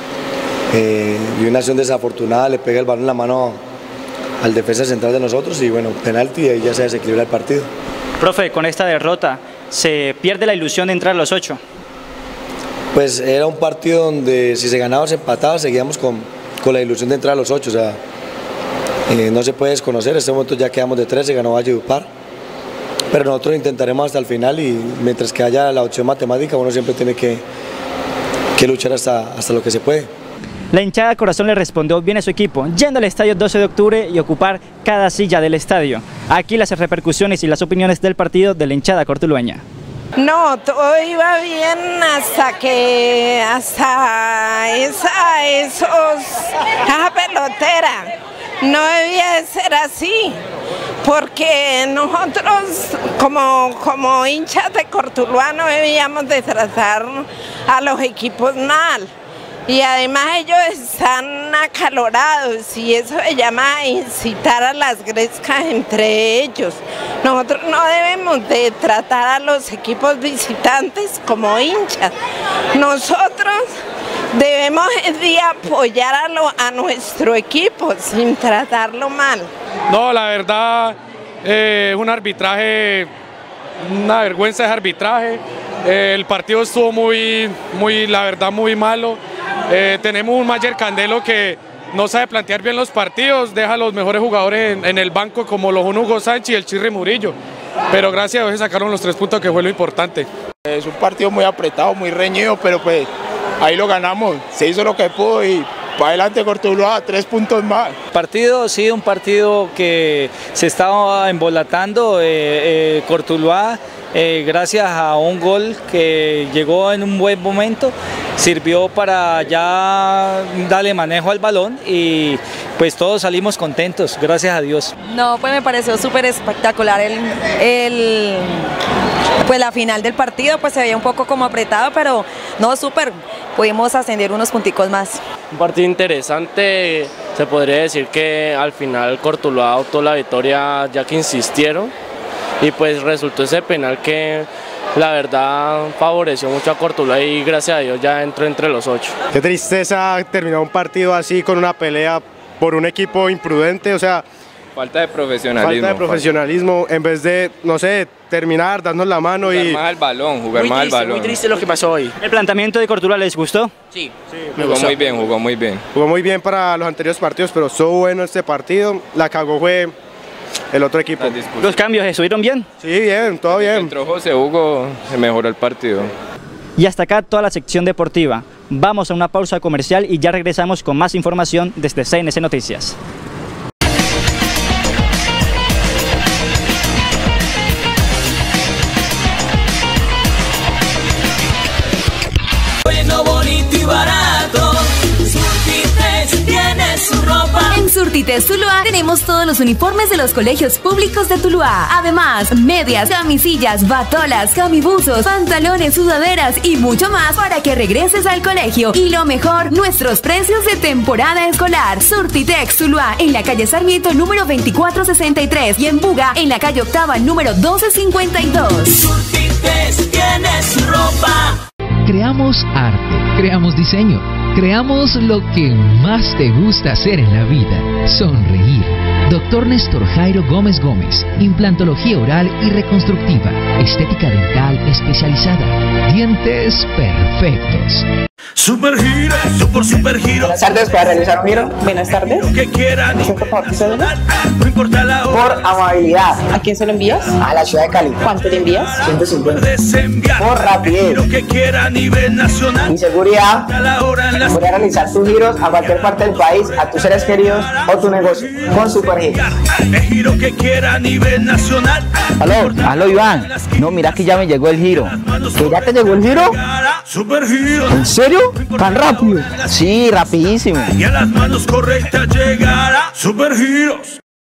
Eh, y una acción desafortunada, le pega el balón en la mano al defensa central de nosotros y bueno, penalti y ahí ya se desequilibra el partido. Profe, con esta derrota, ¿se pierde la ilusión de entrar a los ocho? Pues era un partido donde si se ganaba o se empataba, seguíamos con, con la ilusión de entrar a los ocho, o sea, eh, no se puede desconocer, en este momento ya quedamos de tres, se ganó Valledupar, pero nosotros intentaremos hasta el final y mientras que haya la opción matemática, uno siempre tiene que, que luchar hasta, hasta lo que se puede. La hinchada Corazón le respondió bien a su equipo, yendo al estadio doce de octubre y ocupar cada silla del estadio. Aquí las repercusiones y las opiniones del partido de la hinchada cortulueña. No, todo iba bien hasta que, hasta esa, esos, esa pelotera. No debía de ser así, porque nosotros como, como hinchas de Cortuluá no debíamos de tratar a los equipos mal. Y además ellos están acalorados y eso se llama incitar a las grescas entre ellos. Nosotros no debemos de tratar a los equipos visitantes como hinchas. Nosotros debemos de apoyar a, lo, a nuestro equipo sin tratarlo mal. No, la verdad eh, es un arbitraje, una vergüenza de arbitraje. Eh, el partido estuvo muy, muy, la verdad, muy malo. Eh, tenemos un Mayer Candelo que no sabe plantear bien los partidos, deja a los mejores jugadores en, en el banco como los Hugo Sánchez y el Chirri Murillo, pero gracias a Dios sacaron los tres puntos que fue lo importante. Es un partido muy apretado, muy reñido, pero pues ahí lo ganamos, se hizo lo que pudo y para adelante Cortuluá, tres puntos más. Partido, sí, un partido que se estaba embolatando, eh, eh, Cortuluá, eh, gracias a un gol que llegó en un buen momento, sirvió para ya darle manejo al balón y pues todos salimos contentos, gracias a Dios. No, pues me pareció súper espectacular el, el, pues la final del partido, pues se veía un poco como apretado, pero no, súper, pudimos ascender unos punticos más. Un partido interesante, se podría decir que al final Cortuluá optó la victoria ya que insistieron y pues resultó ese penal que la verdad favoreció mucho a Cortuluá y gracias a Dios ya entró entre los ocho. Qué tristeza terminar un partido así con una pelea por un equipo imprudente, o sea, falta de profesionalismo. Falta de profesionalismo, en vez de, no sé, terminar, darnos la mano jugar y... Jugar más al balón, jugar muy más triste, al balón. Muy triste lo que pasó hoy. ¿El planteamiento de Cortuluá les gustó? Sí. sí jugó gustó. muy bien, jugó muy bien. Jugó muy bien para los anteriores partidos, pero estuvo bueno este partido. La cagó fue el otro equipo. ¿Los cambios estuvieron bien? Sí, bien, todo bien. Entró José Hugo, se mejoró el partido. Y hasta acá toda la sección deportiva. Vamos a una pausa comercial y ya regresamos con más información desde C N C Noticias. Bueno, bonito y barato, Surtites tiene su ropa. En Surtites Tuluá tenemos todos los uniformes de los colegios públicos de Tuluá. Además, medias, camisillas, batolas, camibuzos, pantalones, sudaderas y mucho más para que regreses al colegio. Y lo mejor, nuestros precios de temporada escolar. Surtitex Tuluá en la calle Sarmiento número veinticuatro sesenta y tres y en Buga en la calle Octava número doce cincuenta y dos. Surtites tiene su ropa. Creamos arte, creamos diseño, creamos lo que más te gusta hacer en la vida, sonreír. Doctor Néstor Jairo Gómez Gómez, implantología oral y reconstructiva, estética dental especializada, dientes perfectos. Super Giro, super super giro. Buenas tardes, ¿para realizar un giro? Buenas tardes. Lo que quieran. No importa la hora. Por amabilidad. ¿A quién se lo envías? A la ciudad de Cali. ¿Cuánto le envías? ciento cincuenta. Por rapidez. Lo que quiera a nivel nacional. Y seguridad. Voy a realizar tus giros a cualquier parte del país, a tus seres queridos o tu negocio. Con Super Giro. El giro que quiera a nivel nacional. Aló, aló Iván. No, mira que ya me llegó el giro. ¿Que ya te llegó el giro? Super Giro. ¿En serio? ¿Tan rápido? Sí, rapidísimo. Y a las manos correctas llegará Super Giros.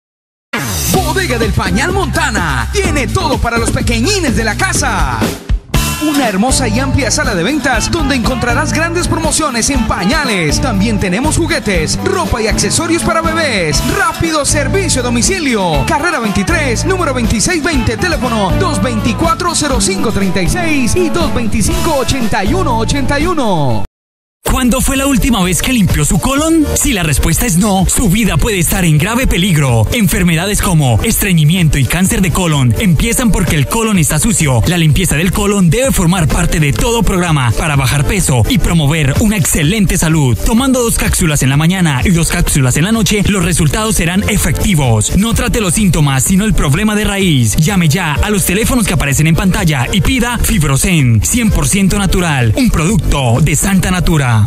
Bodega del Pañal Montana tiene todo para los pequeñines de la casa. Una hermosa y amplia sala de ventas donde encontrarás grandes promociones en pañales. También tenemos juguetes, ropa y accesorios para bebés. Rápido servicio a domicilio. Carrera veintitrés, número veintiséis veinte, teléfono dos veinticuatro cero cinco treinta y seis y dos veinticinco ochenta y uno ochenta y uno. ¿Cuándo fue la última vez que limpió su colon? Si la respuesta es no, su vida puede estar en grave peligro. Enfermedades como estreñimiento y cáncer de colon empiezan porque el colon está sucio. La limpieza del colon debe formar parte de todo programa para bajar peso y promover una excelente salud. Tomando dos cápsulas en la mañana y dos cápsulas en la noche, los resultados serán efectivos. No trate los síntomas, sino el problema de raíz. Llame ya a los teléfonos que aparecen en pantalla y pida Fibrosen, cien por ciento natural, un producto de Santa Natura.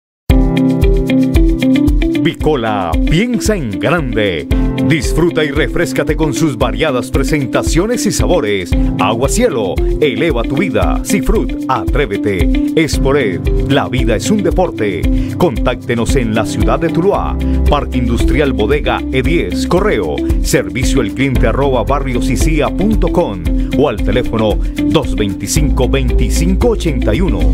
Bicola piensa en grande. Disfruta y refréscate con sus variadas presentaciones y sabores. Agua Cielo, eleva tu vida. Cifrut, atrévete. Espored, la vida es un deporte. Contáctenos en la ciudad de Tuluá. Parque Industrial Bodega E diez, correo, servicio al cliente arroba barriosicia punto com o al teléfono dos veinticinco veinticinco ochenta y uno.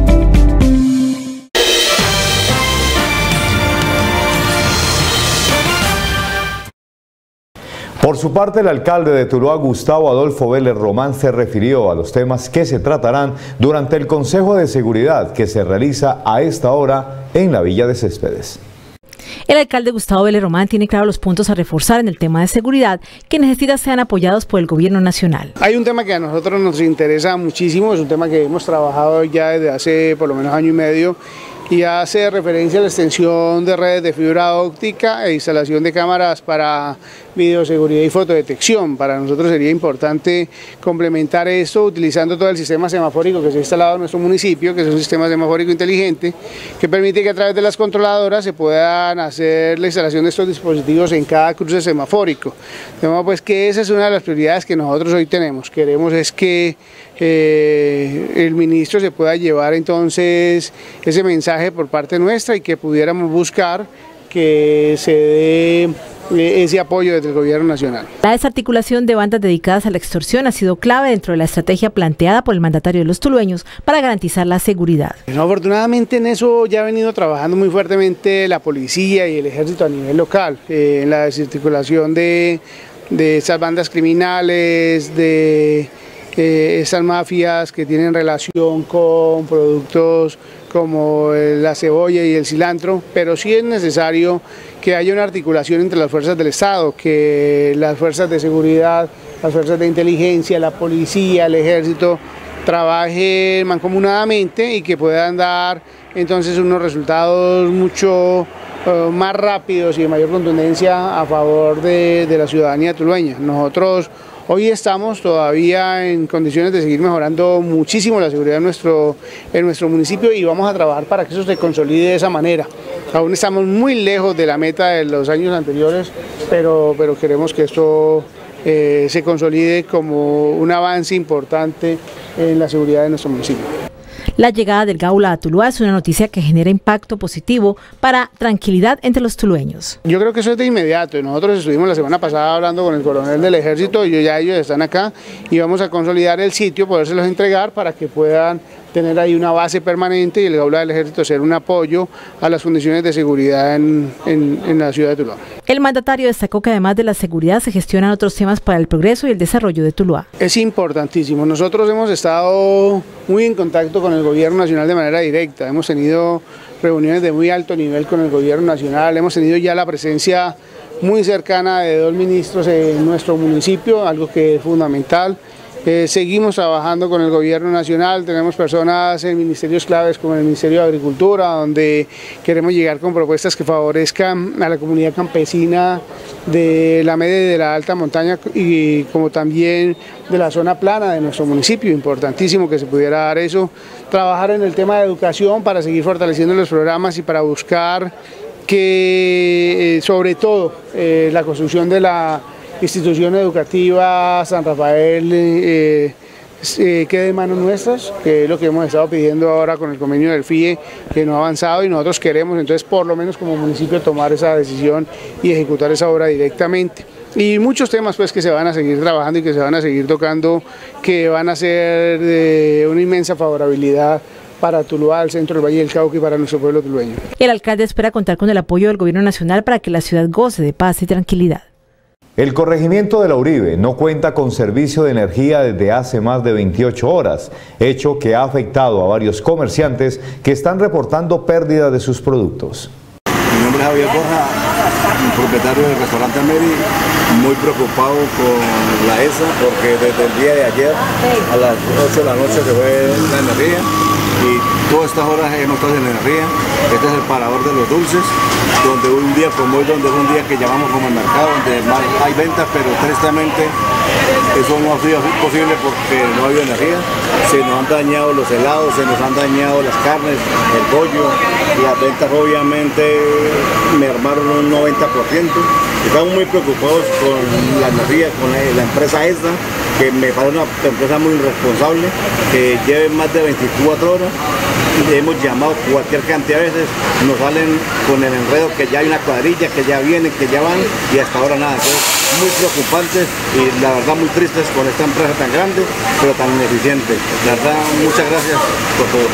Por su parte, el alcalde de Tuluá, Gustavo Adolfo Vélez Román, se refirió a los temas que se tratarán durante el Consejo de Seguridad que se realiza a esta hora en la Villa de Céspedes. El alcalde Gustavo Vélez Román tiene claro los puntos a reforzar en el tema de seguridad que necesita sean apoyados por el gobierno nacional. Hay un tema que a nosotros nos interesa muchísimo, es un tema que hemos trabajado ya desde hace por lo menos año y medio, y hace referencia a la extensión de redes de fibra óptica e instalación de cámaras para videoseguridad y fotodetección. Para nosotros sería importante complementar esto utilizando todo el sistema semafórico que se ha instalado en nuestro municipio, que es un sistema semafórico inteligente, que permite que a través de las controladoras se puedan hacer la instalación de estos dispositivos en cada cruce semafórico. De modo pues que esa es una de las prioridades que nosotros hoy tenemos. Queremos es que eh, el ministro se pueda llevar entonces ese mensaje por parte nuestra y que pudiéramos buscar que se dé ese apoyo desde el gobierno nacional. La desarticulación de bandas dedicadas a la extorsión ha sido clave dentro de la estrategia planteada por el mandatario de los tulueños para garantizar la seguridad. No, afortunadamente en eso ya ha venido trabajando muy fuertemente la policía y el ejército a nivel local, eh, en la desarticulación de, de esas bandas criminales, de eh, esas mafias que tienen relación con productos como la cebolla y el cilantro, pero sí es necesario que haya una articulación entre las fuerzas del Estado, que las fuerzas de seguridad, las fuerzas de inteligencia, la policía, el ejército trabajen mancomunadamente y que puedan dar entonces unos resultados mucho uh, más rápidos y de mayor contundencia a favor de, de la ciudadanía tulueña. Nosotros hoy estamos todavía en condiciones de seguir mejorando muchísimo la seguridad en nuestro, en nuestro municipio y vamos a trabajar para que eso se consolide de esa manera. Aún estamos muy lejos de la meta de los años anteriores, pero, pero queremos que esto eh, se consolide como un avance importante en la seguridad de nuestro municipio. La llegada del Gaula a Tuluá es una noticia que genera impacto positivo para tranquilidad entre los tulueños. Yo creo que eso es de inmediato. Nosotros estuvimos la semana pasada hablando con el coronel del ejército y ya ellos están acá y vamos a consolidar el sitio, podérselos entregar para que puedan tener ahí una base permanente y el Gaula del Ejército ser un apoyo a las condiciones de seguridad en, en, en la ciudad de Tuluá. El mandatario destacó que además de la seguridad se gestionan otros temas para el progreso y el desarrollo de Tuluá. Es importantísimo. Nosotros hemos estado muy en contacto con el gobierno nacional de manera directa. Hemos tenido reuniones de muy alto nivel con el gobierno nacional. Hemos tenido ya la presencia muy cercana de dos ministros en nuestro municipio, algo que es fundamental. Eh, seguimos trabajando con el gobierno nacional, tenemos personas en ministerios claves como el Ministerio de Agricultura, donde queremos llegar con propuestas que favorezcan a la comunidad campesina de la media y de la alta montaña y como también de la zona plana de nuestro municipio. Importantísimo que se pudiera dar eso, trabajar en el tema de educación para seguir fortaleciendo los programas y para buscar que eh, sobre todo eh, la construcción de la institución educativa San Rafael eh, eh, quede en manos nuestras, que es lo que hemos estado pidiendo ahora con el convenio del F I E, que no ha avanzado y nosotros queremos entonces por lo menos como municipio tomar esa decisión y ejecutar esa obra directamente. Y muchos temas pues que se van a seguir trabajando y que se van a seguir tocando, que van a ser de una inmensa favorabilidad para Tuluá, el centro del Valle del Cauca y para nuestro pueblo tulueño. El alcalde espera contar con el apoyo del gobierno nacional para que la ciudad goce de paz y tranquilidad. El corregimiento de La Uribe no cuenta con servicio de energía desde hace más de veintiocho horas, hecho que ha afectado a varios comerciantes que están reportando pérdida de sus productos. Mi nombre es Javier Borja, propietario del restaurante Meri, muy preocupado con la E S A porque desde el día de ayer a las ocho de la noche se fue la energía y todas estas horas hemos estado sin energía. Este es el parador de los dulces, donde un día como hoy, donde es un día que llamamos como el mercado, donde hay ventas, pero tristemente eso no ha sido posible porque no ha habido energía. Se nos han dañado los helados, se nos han dañado las carnes, el pollo, las ventas obviamente mermaron un noventa por ciento. Estamos muy preocupados con la energía, con la, la empresa E S A, que me parece una empresa muy irresponsable, que lleve más de veinticuatro horas. Hemos llamado cualquier cantidad de veces, nos salen con el enredo que ya hay una cuadrilla, que ya vienen, que ya van y hasta ahora nada. Entonces, muy preocupantes y la verdad muy tristes con esta empresa tan grande pero tan ineficiente. La verdad, muchas gracias por todo.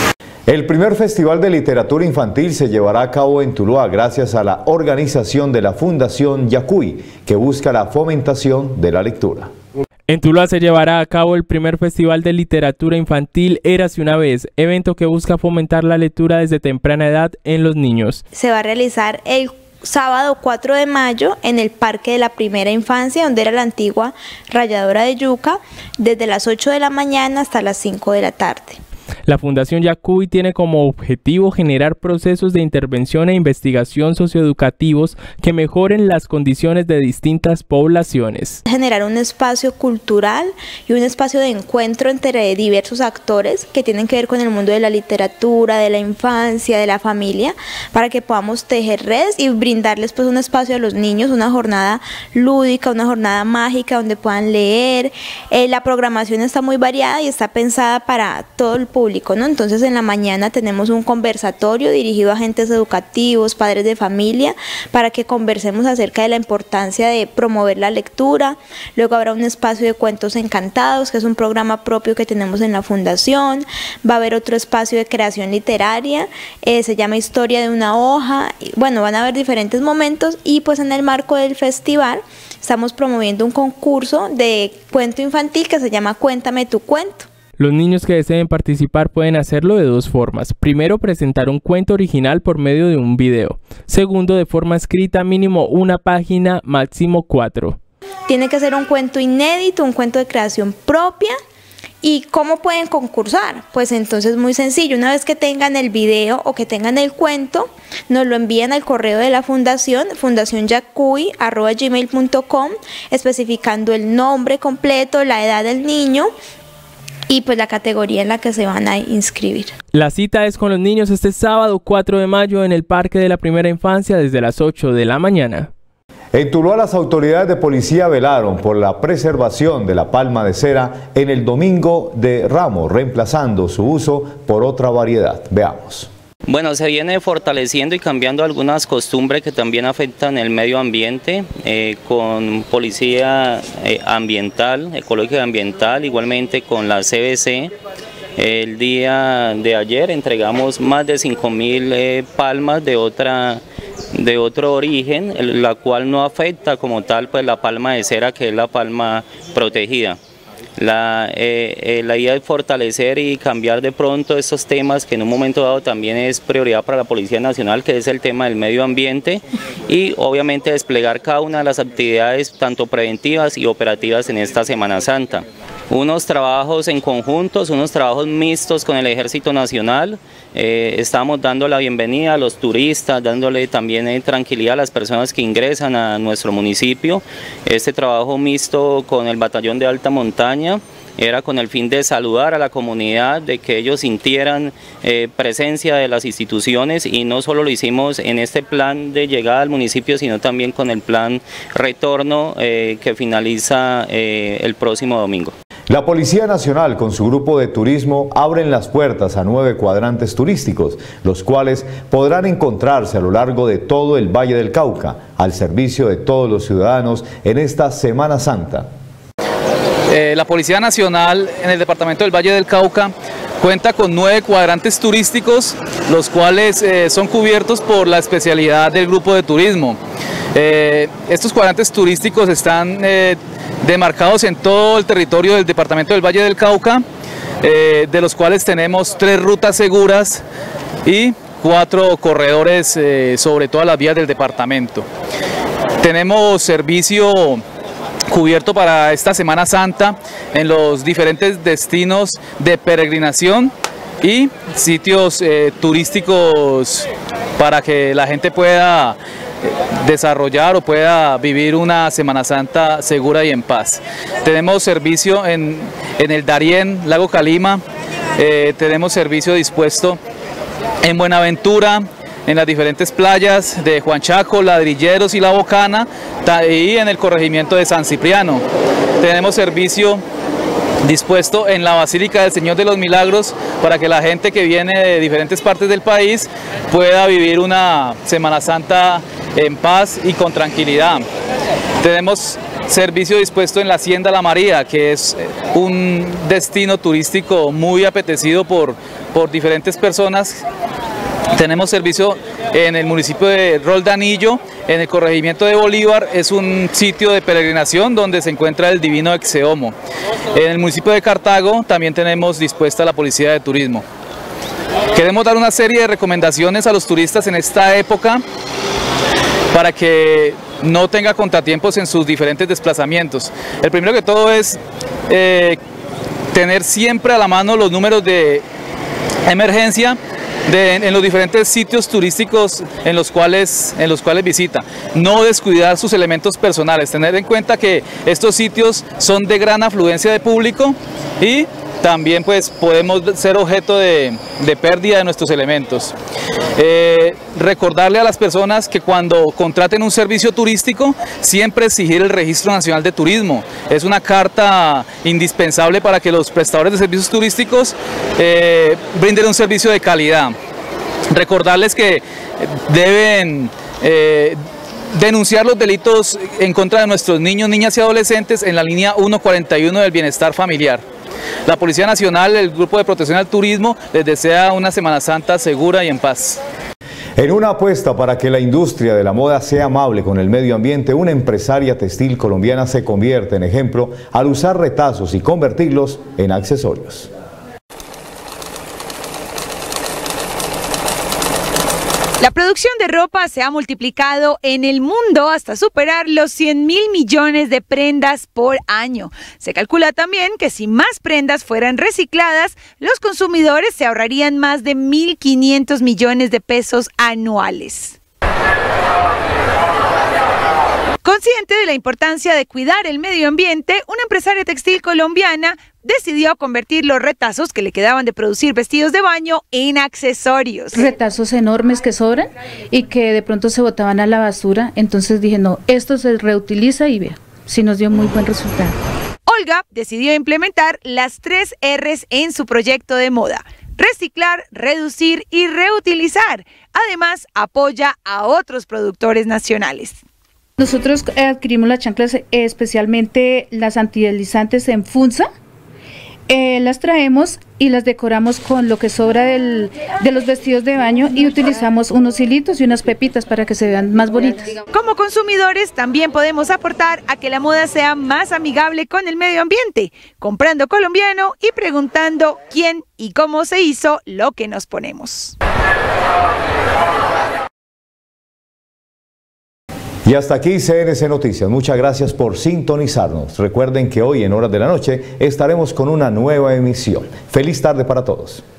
El primer Festival de Literatura Infantil se llevará a cabo en Tuluá gracias a la organización de la Fundación Yacuy, que busca la fomentación de la lectura. En Tuluá se llevará a cabo el primer Festival de Literatura Infantil Érase una vez, evento que busca fomentar la lectura desde temprana edad en los niños. Se va a realizar el sábado cuatro de mayo en el Parque de la Primera Infancia, donde era la antigua ralladora de yuca, desde las ocho de la mañana hasta las cinco de la tarde. La Fundación Yacuy tiene como objetivo generar procesos de intervención e investigación socioeducativos que mejoren las condiciones de distintas poblaciones. Generar un espacio cultural y un espacio de encuentro entre diversos actores que tienen que ver con el mundo de la literatura, de la infancia, de la familia, para que podamos tejer redes y brindarles pues un espacio a los niños, una jornada lúdica, una jornada mágica donde puedan leer. Eh, la programación está muy variada y está pensada para todo el público, ¿no? Entonces en la mañana tenemos un conversatorio dirigido a agentes educativos, padres de familia, para que conversemos acerca de la importancia de promover la lectura. Luego habrá un espacio de cuentos encantados, que es un programa propio que tenemos en la fundación. Va a haber otro espacio de creación literaria, eh, se llama Historia de una hoja. Y, bueno, van a haber diferentes momentos y pues en el marco del festival estamos promoviendo un concurso de cuento infantil que se llama Cuéntame tu cuento. Los niños que deseen participar pueden hacerlo de dos formas. Primero, presentar un cuento original por medio de un video. Segundo, de forma escrita, mínimo una página, máximo cuatro. Tiene que ser un cuento inédito, un cuento de creación propia. ¿Y cómo pueden concursar? Pues entonces muy sencillo, una vez que tengan el video o que tengan el cuento, nos lo envían al correo de la fundación, fundación yacuy arroba gmail punto com, especificando el nombre completo, la edad del niño y pues la categoría en la que se van a inscribir. La cita es con los niños este sábado cuatro de mayo en el Parque de la Primera Infancia desde las ocho de la mañana. En Tuluá, las autoridades de policía velaron por la preservación de la palma de cera en el Domingo de Ramos, reemplazando su uso por otra variedad. Veamos. Bueno, se viene fortaleciendo y cambiando algunas costumbres que también afectan el medio ambiente, eh, con policía eh, ambiental, ecológica y ambiental, igualmente con la C B C. El día de ayer entregamos más de cinco mil eh, palmas de otra de otro origen, la cual no afecta como tal pues la palma de cera, que es la palma protegida. La, eh, eh, la idea es fortalecer y cambiar de pronto estos temas que en un momento dado también es prioridad para la Policía Nacional, que es el tema del medio ambiente, y obviamente desplegar cada una de las actividades tanto preventivas y operativas en esta Semana Santa. Unos trabajos en conjuntos, unos trabajos mixtos con el Ejército Nacional. Eh, estamos dando la bienvenida a los turistas, dándole también eh, tranquilidad a las personas que ingresan a nuestro municipio. Este trabajo mixto con el Batallón de Alta Montaña era con el fin de saludar a la comunidad, de que ellos sintieran eh, presencia de las instituciones, y no solo lo hicimos en este plan de llegada al municipio, sino también con el plan retorno eh, que finaliza eh, el próximo domingo. La Policía Nacional con su grupo de turismo abren las puertas a nueve cuadrantes turísticos, los cuales podrán encontrarse a lo largo de todo el Valle del Cauca, al servicio de todos los ciudadanos en esta Semana Santa. Eh, la Policía Nacional en el departamento del Valle del Cauca cuenta con nueve cuadrantes turísticos, los cuales eh, son cubiertos por la especialidad del grupo de turismo. Eh, estos cuadrantes turísticos están eh, demarcados en todo el territorio del departamento del Valle del Cauca, eh, de los cuales tenemos tres rutas seguras y cuatro corredores eh, sobre todas las vías del departamento. Tenemos servicio cubierto para esta Semana Santa en los diferentes destinos de peregrinación y sitios eh, turísticos para que la gente pueda desarrollar o pueda vivir una Semana Santa segura y en paz. Tenemos servicio en, en el Darién, Lago Calima, eh, tenemos servicio dispuesto en Buenaventura, en las diferentes playas de Juan Chaco, Ladrilleros y La Bocana, y en el corregimiento de San Cipriano. Tenemos servicio dispuesto en la Basílica del Señor de los Milagros para que la gente que viene de diferentes partes del país pueda vivir una Semana Santa en paz y con tranquilidad. Tenemos servicio dispuesto en la Hacienda La María, que es un destino turístico muy apetecido por, por diferentes personas. Tenemos servicio en el municipio de Roldanillo, en el corregimiento de Bolívar, es un sitio de peregrinación donde se encuentra el Divino Exeomo. En el municipio de Cartago también tenemos dispuesta la Policía de Turismo. Queremos dar una serie de recomendaciones a los turistas en esta época para que no tenga contratiempos en sus diferentes desplazamientos. El primero que todo es eh, tener siempre a la mano los números de emergencia de, en los diferentes sitios turísticos en los, cuales, en los cuales visita. No descuidar sus elementos personales, tener en cuenta que estos sitios son de gran afluencia de público y también pues podemos ser objeto de, de pérdida de nuestros elementos. Eh, recordarle a las personas que cuando contraten un servicio turístico, siempre exigir el Registro Nacional de Turismo. Es una carta indispensable para que los prestadores de servicios turísticos eh, brinden un servicio de calidad. Recordarles que deben eh, denunciar los delitos en contra de nuestros niños, niñas y adolescentes en la línea uno cuarenta y uno del Bienestar Familiar. La Policía Nacional, el Grupo de Protección al Turismo, les desea una Semana Santa segura y en paz. En una apuesta para que la industria de la moda sea amable con el medio ambiente, una empresaria textil colombiana se convierte en ejemplo al usar retazos y convertirlos en accesorios. La producción de ropa se ha multiplicado en el mundo hasta superar los cien mil millones de prendas por año. Se calcula también que si más prendas fueran recicladas, los consumidores se ahorrarían más de mil quinientos millones de pesos anuales. Consciente de la importancia de cuidar el medio ambiente, una empresaria textil colombiana decidió convertir los retazos que le quedaban de producir vestidos de baño en accesorios. Retazos enormes que sobran y que de pronto se botaban a la basura, entonces dije no, esto se reutiliza y vea, sí nos dio muy buen resultado. Olga decidió implementar las tres R's en su proyecto de moda: reciclar, reducir y reutilizar. Además, apoya a otros productores nacionales. Nosotros adquirimos las chanclas, especialmente las antideslizantes en Funza. Eh, las traemos y las decoramos con lo que sobra del, de los vestidos de baño y utilizamos unos hilitos y unas pepitas para que se vean más bonitas. Como consumidores también podemos aportar a que la moda sea más amigable con el medio ambiente, comprando colombiano y preguntando quién y cómo se hizo lo que nos ponemos. Y hasta aquí C N C Noticias. Muchas gracias por sintonizarnos. Recuerden que hoy en horas de la noche estaremos con una nueva emisión. Feliz tarde para todos.